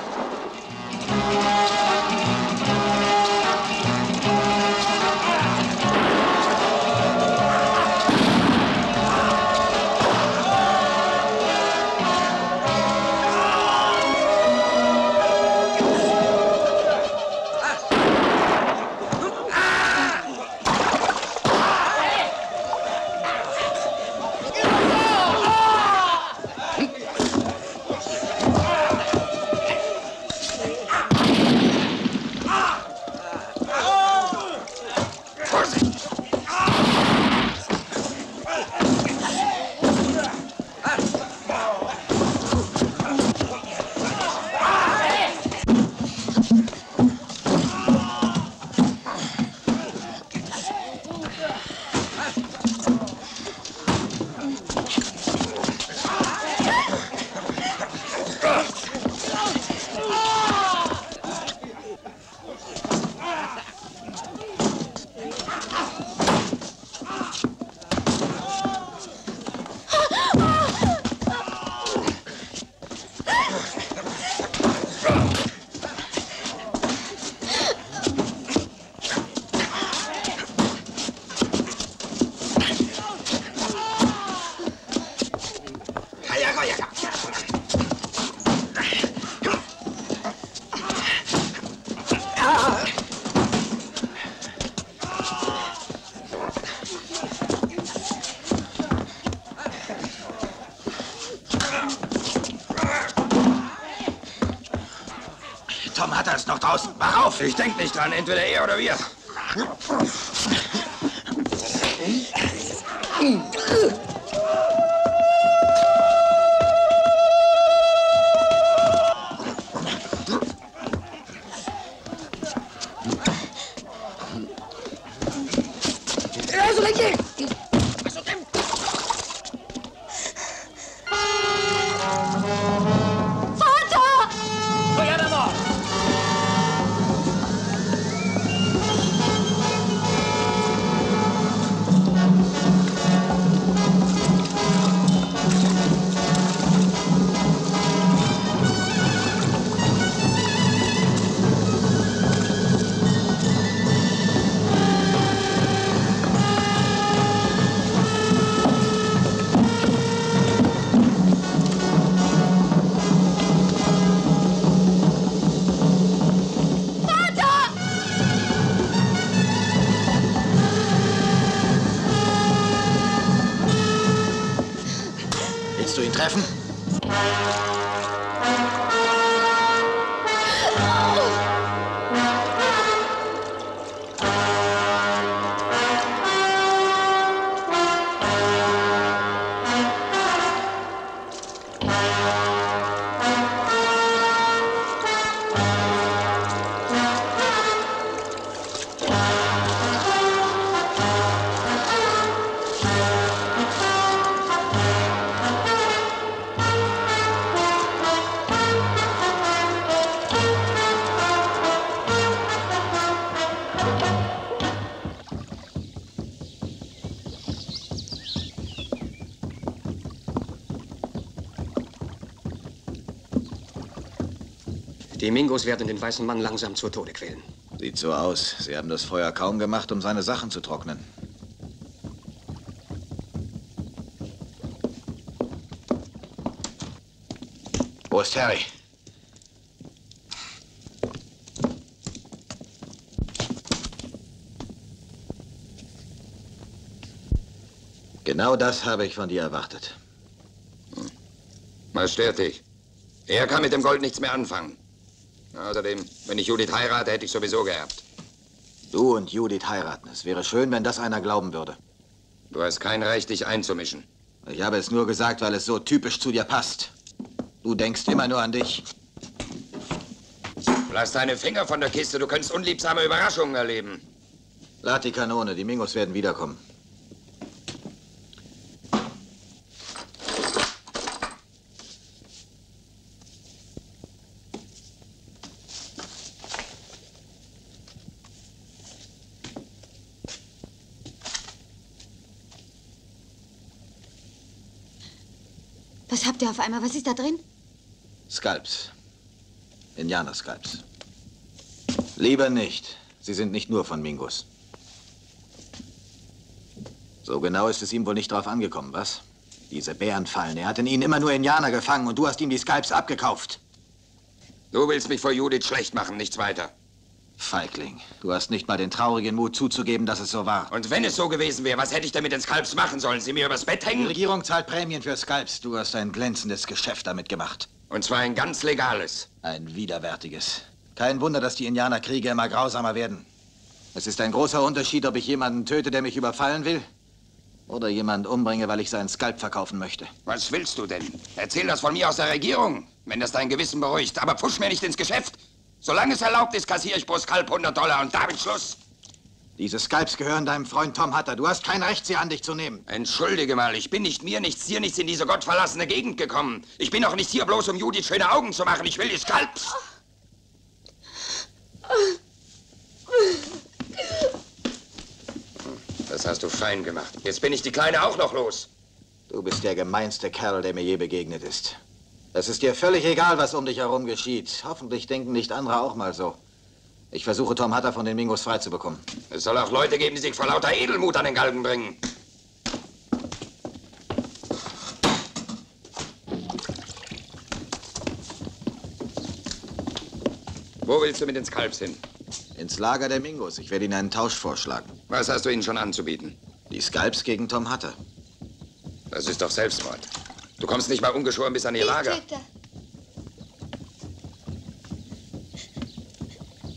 raus. Mach auf! Ich denk nicht dran, entweder er oder wir. Willst du ihn treffen? Die Mingos werden den weißen Mann langsam zu Tode quälen. Sieht so aus. Sie haben das Feuer kaum gemacht, um seine Sachen zu trocknen. Wo ist Harry? Genau das habe ich von dir erwartet. Was stört dich? Er kann mit dem Gold nichts mehr anfangen. Außerdem, wenn ich Judith heirate, hätte ich sowieso geerbt. Du und Judith heiraten. Es wäre schön, wenn das einer glauben würde. Du hast kein Recht, dich einzumischen. Ich habe es nur gesagt, weil es so typisch zu dir passt. Du denkst immer nur an dich. Lass deine Finger von der Kiste, du könntest unliebsame Überraschungen erleben. Lad die Kanone, die Mingos werden wiederkommen. Was habt ihr auf einmal? Was ist da drin? Skalps. Indianer-Skalps. Lieber nicht. Sie sind nicht nur von Mingos. So genau ist es ihm wohl nicht drauf angekommen, was? Diese Bärenfallen. Er hat in ihnen immer nur Indianer gefangen und du hast ihm die Skalps abgekauft. Du willst mich vor Judith schlecht machen, nichts weiter. Feigling, du hast nicht mal den traurigen Mut zuzugeben, dass es so war. Und wenn es so gewesen wäre, was hätte ich denn mit den Skalps machen sollen? Sie mir übers Bett hängen? Die Regierung zahlt Prämien für Skalps. Du hast ein glänzendes Geschäft damit gemacht. Und zwar ein ganz legales. Ein widerwärtiges. Kein Wunder, dass die Indianerkriege immer grausamer werden. Es ist ein großer Unterschied, ob ich jemanden töte, der mich überfallen will, oder jemanden umbringe, weil ich seinen Skalp verkaufen möchte. Was willst du denn? Erzähl das von mir aus der Regierung, wenn das dein Gewissen beruhigt. Aber pfusch mir nicht ins Geschäft. Solange es erlaubt ist, kassiere ich pro Skalp $100 und damit Schluss. Diese Skalps gehören deinem Freund Tom Hutter. Du hast kein Recht, sie an dich zu nehmen. Entschuldige mal, ich bin nicht mir nichts, dir nichts in diese gottverlassene Gegend gekommen. Ich bin auch nicht hier bloß, um Judith schöne Augen zu machen. Ich will die Skalps. Das hast du fein gemacht. Jetzt bin ich die Kleine auch noch los. Du bist der gemeinste Kerl, der mir je begegnet ist. Es ist dir völlig egal, was um dich herum geschieht. Hoffentlich denken nicht andere auch mal so. Ich versuche, Tom Hutter von den Mingos freizubekommen. Es soll auch Leute geben, die sich vor lauter Edelmut an den Galgen bringen. Wo willst du mit den Skalps hin? Ins Lager der Mingos. Ich werde ihnen einen Tausch vorschlagen. Was hast du ihnen schon anzubieten? Die Skalps gegen Tom Hutter. Das ist doch Selbstmord. Du kommst nicht mal ungeschoren bis an ihr Lager.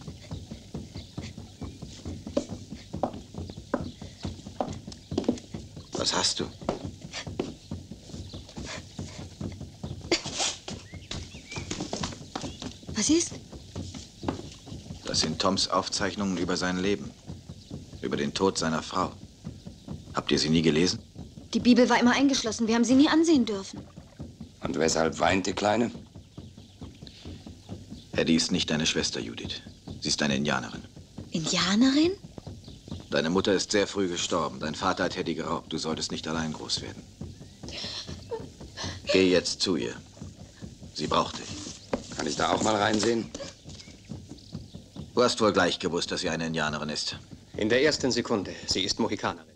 Was hast du? Was ist? Das sind Toms Aufzeichnungen über sein Leben. Über den Tod seiner Frau. Habt ihr sie nie gelesen? Die Bibel war immer eingeschlossen. Wir haben sie nie ansehen dürfen. Und weshalb weint die Kleine? Eddie ist nicht deine Schwester, Judith. Sie ist eine Indianerin. Indianerin? Deine Mutter ist sehr früh gestorben. Dein Vater hat Eddie geraubt. Du solltest nicht allein groß werden. Geh jetzt zu ihr. Sie braucht dich. Kann ich da auch mal reinsehen? Du hast wohl gleich gewusst, dass sie eine Indianerin ist. In der ersten Sekunde. Sie ist Mohikanerin.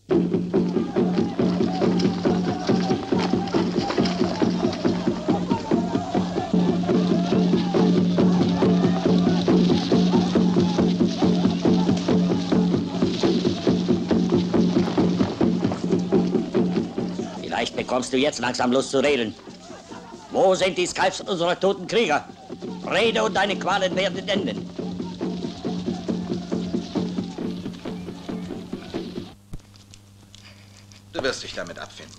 Vielleicht bekommst du jetzt langsam Lust zu reden. Wo sind die Skalps unserer toten Krieger? Rede und deine Qualen werden enden. Du wirst dich damit abfinden.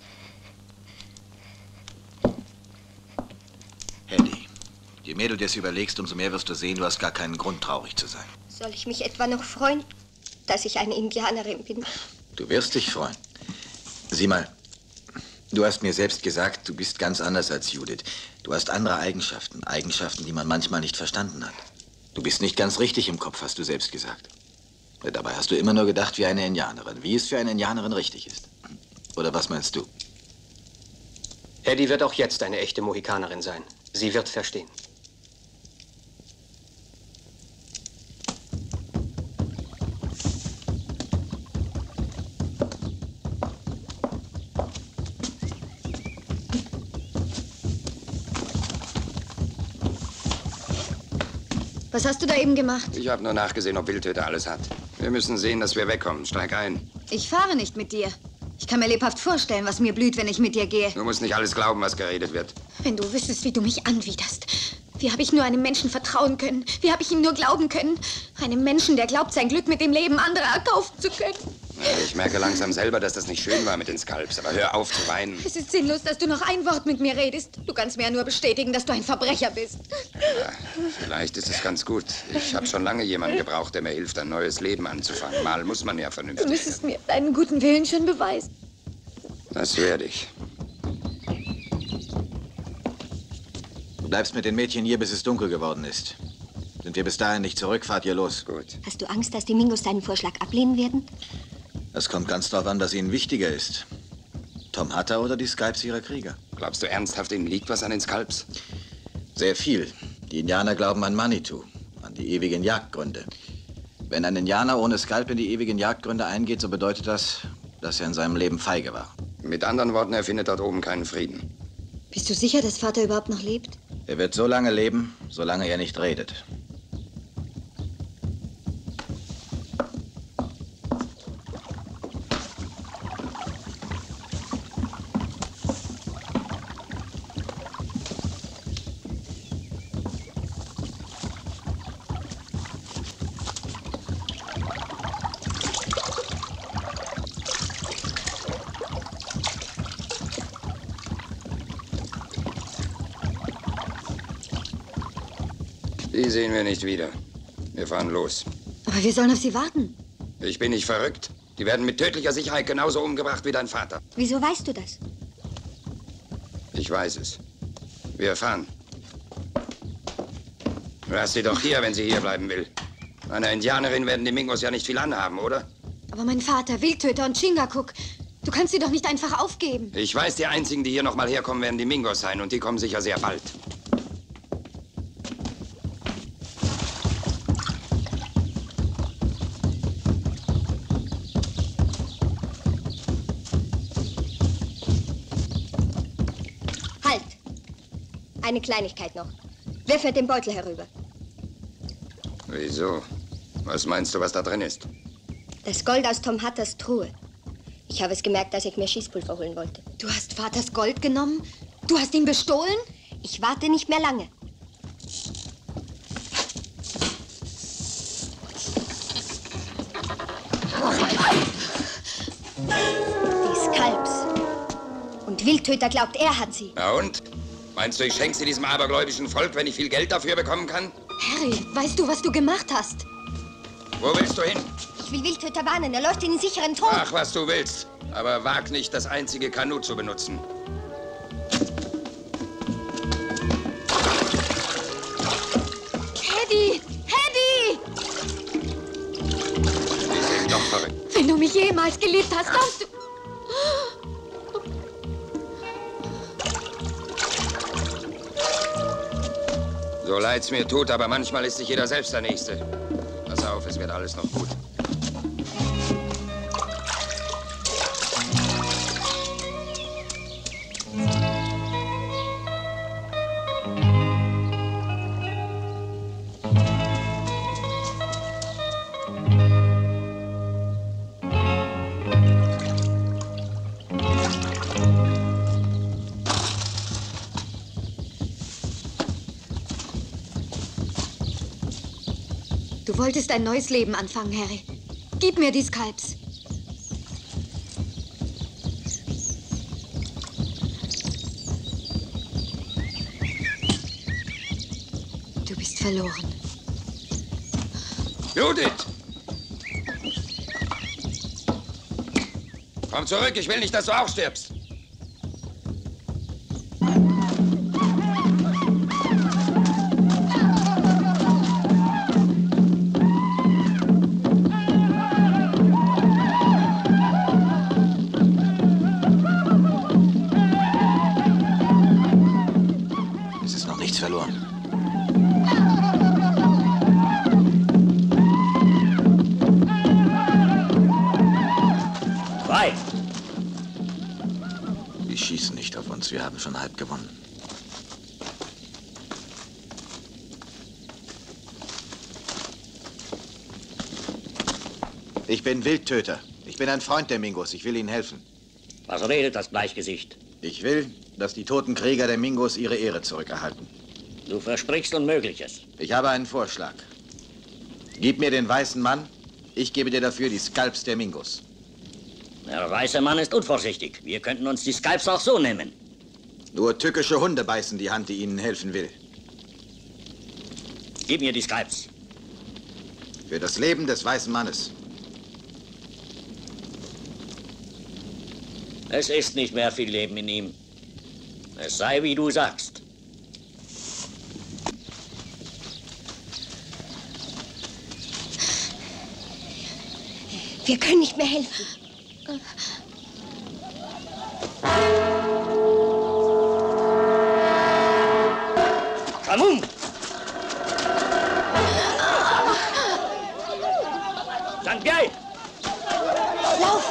Eddie, je mehr du dir das überlegst, umso mehr wirst du sehen, du hast gar keinen Grund, traurig zu sein. Soll ich mich etwa noch freuen, dass ich eine Indianerin bin? Du wirst dich freuen. Sieh mal, du hast mir selbst gesagt, du bist ganz anders als Judith. Du hast andere Eigenschaften, Eigenschaften, die man manchmal nicht verstanden hat. Du bist nicht ganz richtig im Kopf, hast du selbst gesagt. Dabei hast du immer nur gedacht wie eine Indianerin, wie es für eine Indianerin richtig ist. Oder was meinst du? Eddie wird auch jetzt eine echte Mohikanerin sein. Sie wird verstehen. Was hast du da eben gemacht? Ich habe nur nachgesehen, ob Wildtöter alles hat. Wir müssen sehen, dass wir wegkommen. Steig ein. Ich fahre nicht mit dir. Ich kann mir lebhaft vorstellen, was mir blüht, wenn ich mit dir gehe. Du musst nicht alles glauben, was geredet wird. Wenn du wüsstest, wie du mich anwiderst. Wie habe ich nur einem Menschen vertrauen können? Wie habe ich ihm nur glauben können? Einem Menschen, der glaubt, sein Glück mit dem Leben anderer erkaufen zu können. Ja, ich merke langsam selber, dass das nicht schön war mit den Skalps. Aber hör auf zu weinen. Es ist sinnlos, dass du noch ein Wort mit mir redest. Du kannst mir ja nur bestätigen, dass du ein Verbrecher bist. Ja, vielleicht ist es ganz gut. Ich habe schon lange jemanden gebraucht, der mir hilft, ein neues Leben anzufangen. Mal muss man ja vernünftig Du müsstest mir deinen guten Willen schon beweisen. Das werde ich. Du bleibst mit den Mädchen hier, bis es dunkel geworden ist. Sind wir bis dahin nicht zurück, fahrt ihr los. Gut. Hast du Angst, dass die Mingos deinen Vorschlag ablehnen werden? Das kommt ganz darauf an, was ihnen wichtiger ist. Tom Hutter oder die Skalps ihrer Krieger. Glaubst du ernsthaft, ihnen liegt was an den Skalps? Sehr viel. Die Indianer glauben an Manitou, an die ewigen Jagdgründe. Wenn ein Indianer ohne Skalp in die ewigen Jagdgründe eingeht, so bedeutet das, dass er in seinem Leben feige war. Mit anderen Worten, er findet dort oben keinen Frieden. Bist du sicher, dass Vater überhaupt noch lebt? Er wird so lange leben, solange er nicht redet. Die sehen wir nicht wieder. Wir fahren los. Aber wir sollen auf sie warten. Ich bin nicht verrückt. Die werden mit tödlicher Sicherheit genauso umgebracht wie dein Vater. Wieso weißt du das? Ich weiß es. Wir fahren. Lass sie doch hier, wenn sie hier bleiben will. Einer Indianerin werden die Mingos ja nicht viel anhaben, oder? Aber mein Vater, Wildtöter und Chingachgook, du kannst sie doch nicht einfach aufgeben. Ich weiß, die einzigen, die hier noch mal herkommen, werden die Mingos sein. Und die kommen sicher sehr bald. Eine Kleinigkeit noch. Wer fährt den Beutel herüber? Wieso? Was meinst du, was da drin ist? Das Gold aus Tom Hutters Truhe. Ich habe es gemerkt, als ich mir Schießpulver holen wollte. Du hast Vaters Gold genommen? Du hast ihn bestohlen? Ich warte nicht mehr lange. Wildtöter glaubt, er hat sie. Na und? Meinst du, ich schenke sie diesem abergläubischen Volk, wenn ich viel Geld dafür bekommen kann? Harry, weißt du, was du gemacht hast? Wo willst du hin? Ich will Wildtöter warnen, er läuft in den sicheren Tod. Mach, was du willst. Aber wag nicht, das einzige Kanu zu benutzen. Hedy! Hedy! Die sind doch verrückt. Wenn du mich jemals geliebt hast, glaubst du... So leid's mir tut, aber manchmal ist sich jeder selbst der Nächste. Pass auf, es wird alles noch gut. Du wolltest ein neues Leben anfangen, Harry. Gib mir die Skalps. Du bist verloren. Judith! Komm zurück, ich will nicht, dass du auch stirbst. Verloren. Frei! Die schießen nicht auf uns, wir haben schon halb gewonnen. Ich bin Wildtöter. Ich bin ein Freund der Mingos. Ich will ihnen helfen. Was redet das Bleichgesicht? Ich will, dass die toten Krieger der Mingos ihre Ehre zurückerhalten. Du versprichst Unmögliches. Ich habe einen Vorschlag. Gib mir den weißen Mann, ich gebe dir dafür die Skalps der Mingos. Der weiße Mann ist unvorsichtig. Wir könnten uns die Skalps auch so nehmen. Nur tückische Hunde beißen die Hand, die ihnen helfen will. Gib mir die Skalps. Für das Leben des weißen Mannes. Es ist nicht mehr viel Leben in ihm. Es sei, wie du sagst. Wir können nicht mehr helfen. Kamum! Sanjay! Lauf!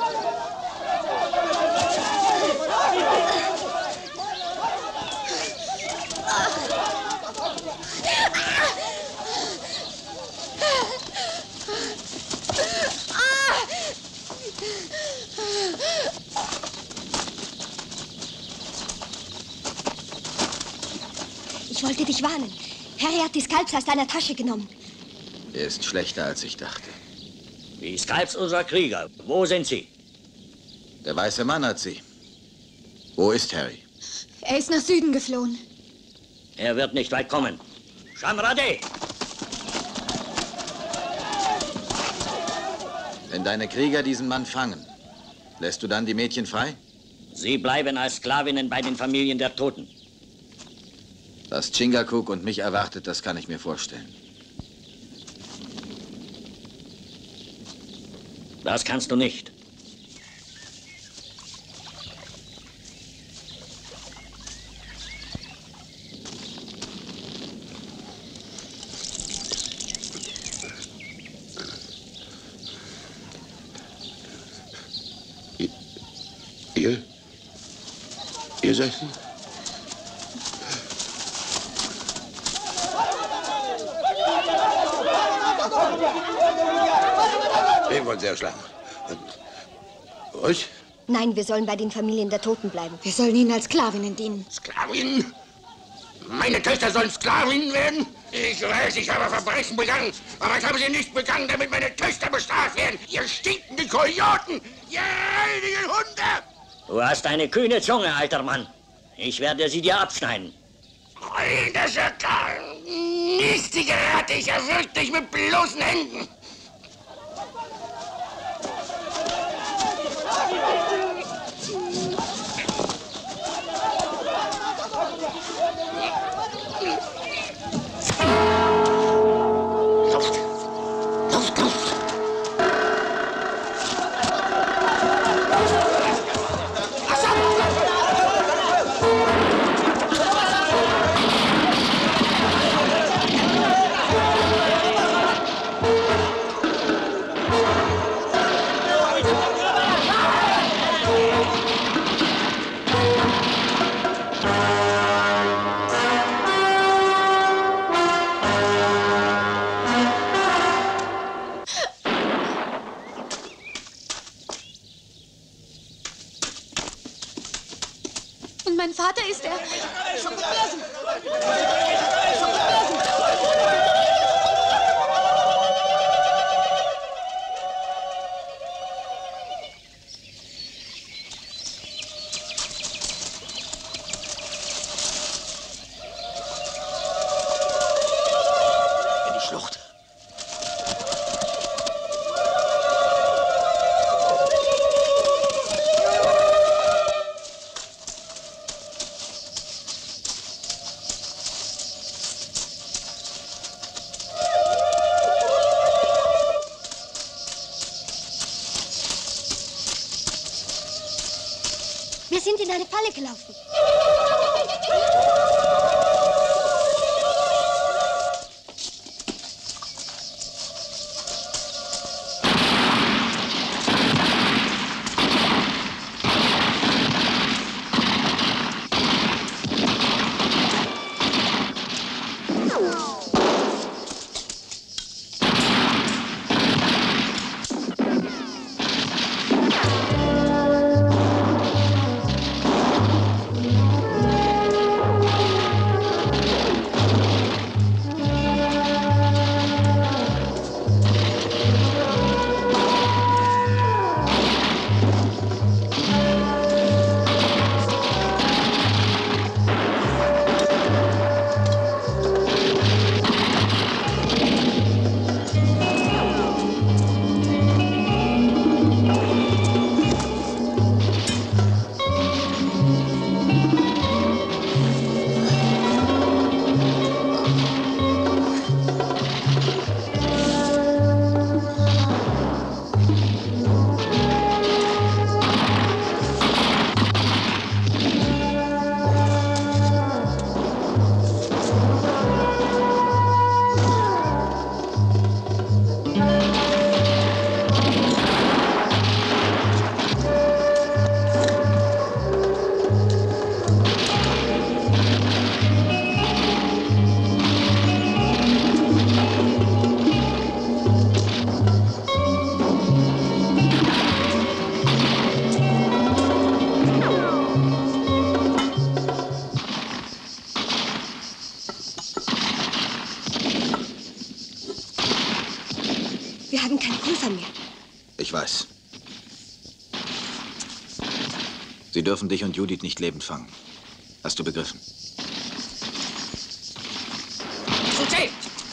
Ich wollte dich warnen. Harry hat die Skalps aus deiner Tasche genommen. Er ist schlechter, als ich dachte. Die Skalps unserer Krieger. Wo sind sie? Der weiße Mann hat sie. Wo ist Harry? Er ist nach Süden geflohen. Er wird nicht weit kommen. Shamradeh! Wenn deine Krieger diesen Mann fangen, lässt du dann die Mädchen frei? Sie bleiben als Sklavinnen bei den Familien der Toten. Was Chingachgook und mich erwartet, das kann ich mir vorstellen. Das kannst du nicht. Ihr seid... Wen wollen Sie erschlagen? Euch? Nein, wir sollen bei den Familien der Toten bleiben. Wir sollen ihnen als Sklavinnen dienen. Sklavinnen? Meine Töchter sollen Sklavinnen werden? Ich weiß, ich habe Verbrechen begangen, aber ich habe sie nicht begangen, damit meine Töchter bestraft werden. Ihr stinkende Kojoten! Ihr heiligen Hunde! Du hast eine kühne Zunge, alter Mann. Ich werde sie dir abschneiden. Das ist ja klar. Nistige Ratte, ich erwürg dich mit bloßen Händen. Und mein Vater ist er. In die Schlucht. Wir sind in eine Falle gelaufen. Wir haben kein Pulver mehr. Ich weiß. Sie dürfen dich und Judith nicht lebend fangen. Hast du begriffen? Suchet!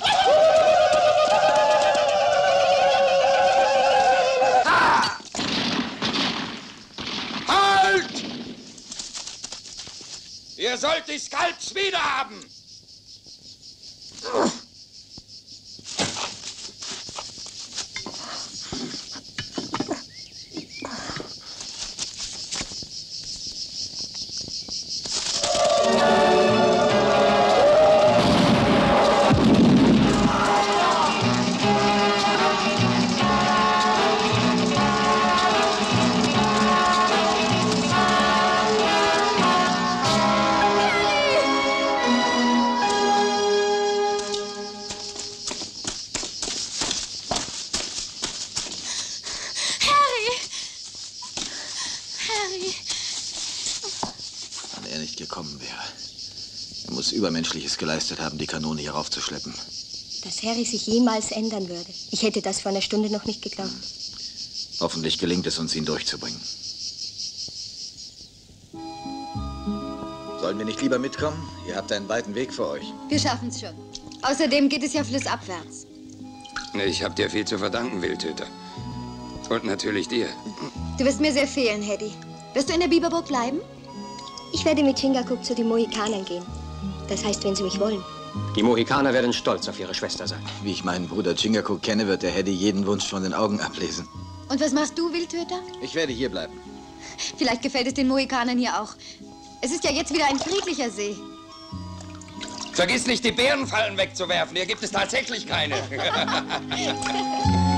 Halt! Ihr sollt die Skalps wiederhaben! Wenn er nicht gekommen wäre. Er muss Übermenschliches geleistet haben, die Kanone hier raufzuschleppen. Dass Harry sich jemals ändern würde. Ich hätte das vor einer Stunde noch nicht geglaubt. Hoffentlich gelingt es uns, ihn durchzubringen. Sollen wir nicht lieber mitkommen? Ihr habt einen weiten Weg vor euch. Wir schaffen's schon. Außerdem geht es ja flussabwärts. Ich hab dir viel zu verdanken, Wildtöter. Und natürlich dir. Du wirst mir sehr fehlen, Hedy. Wirst du in der Biberburg bleiben? Ich werde mit Chingachgook zu den Mohikanern gehen. Das heißt, wenn sie mich wollen. Die Mohikaner werden stolz auf ihre Schwester sein. Wie ich meinen Bruder Chingachgook kenne, wird der Hedy jeden Wunsch von den Augen ablesen. Und was machst du, Wildtöter? Ich werde hier bleiben. Vielleicht gefällt es den Mohikanern hier auch. Es ist ja jetzt wieder ein friedlicher See. Vergiss nicht, die Bärenfallen wegzuwerfen. Hier gibt es tatsächlich keine.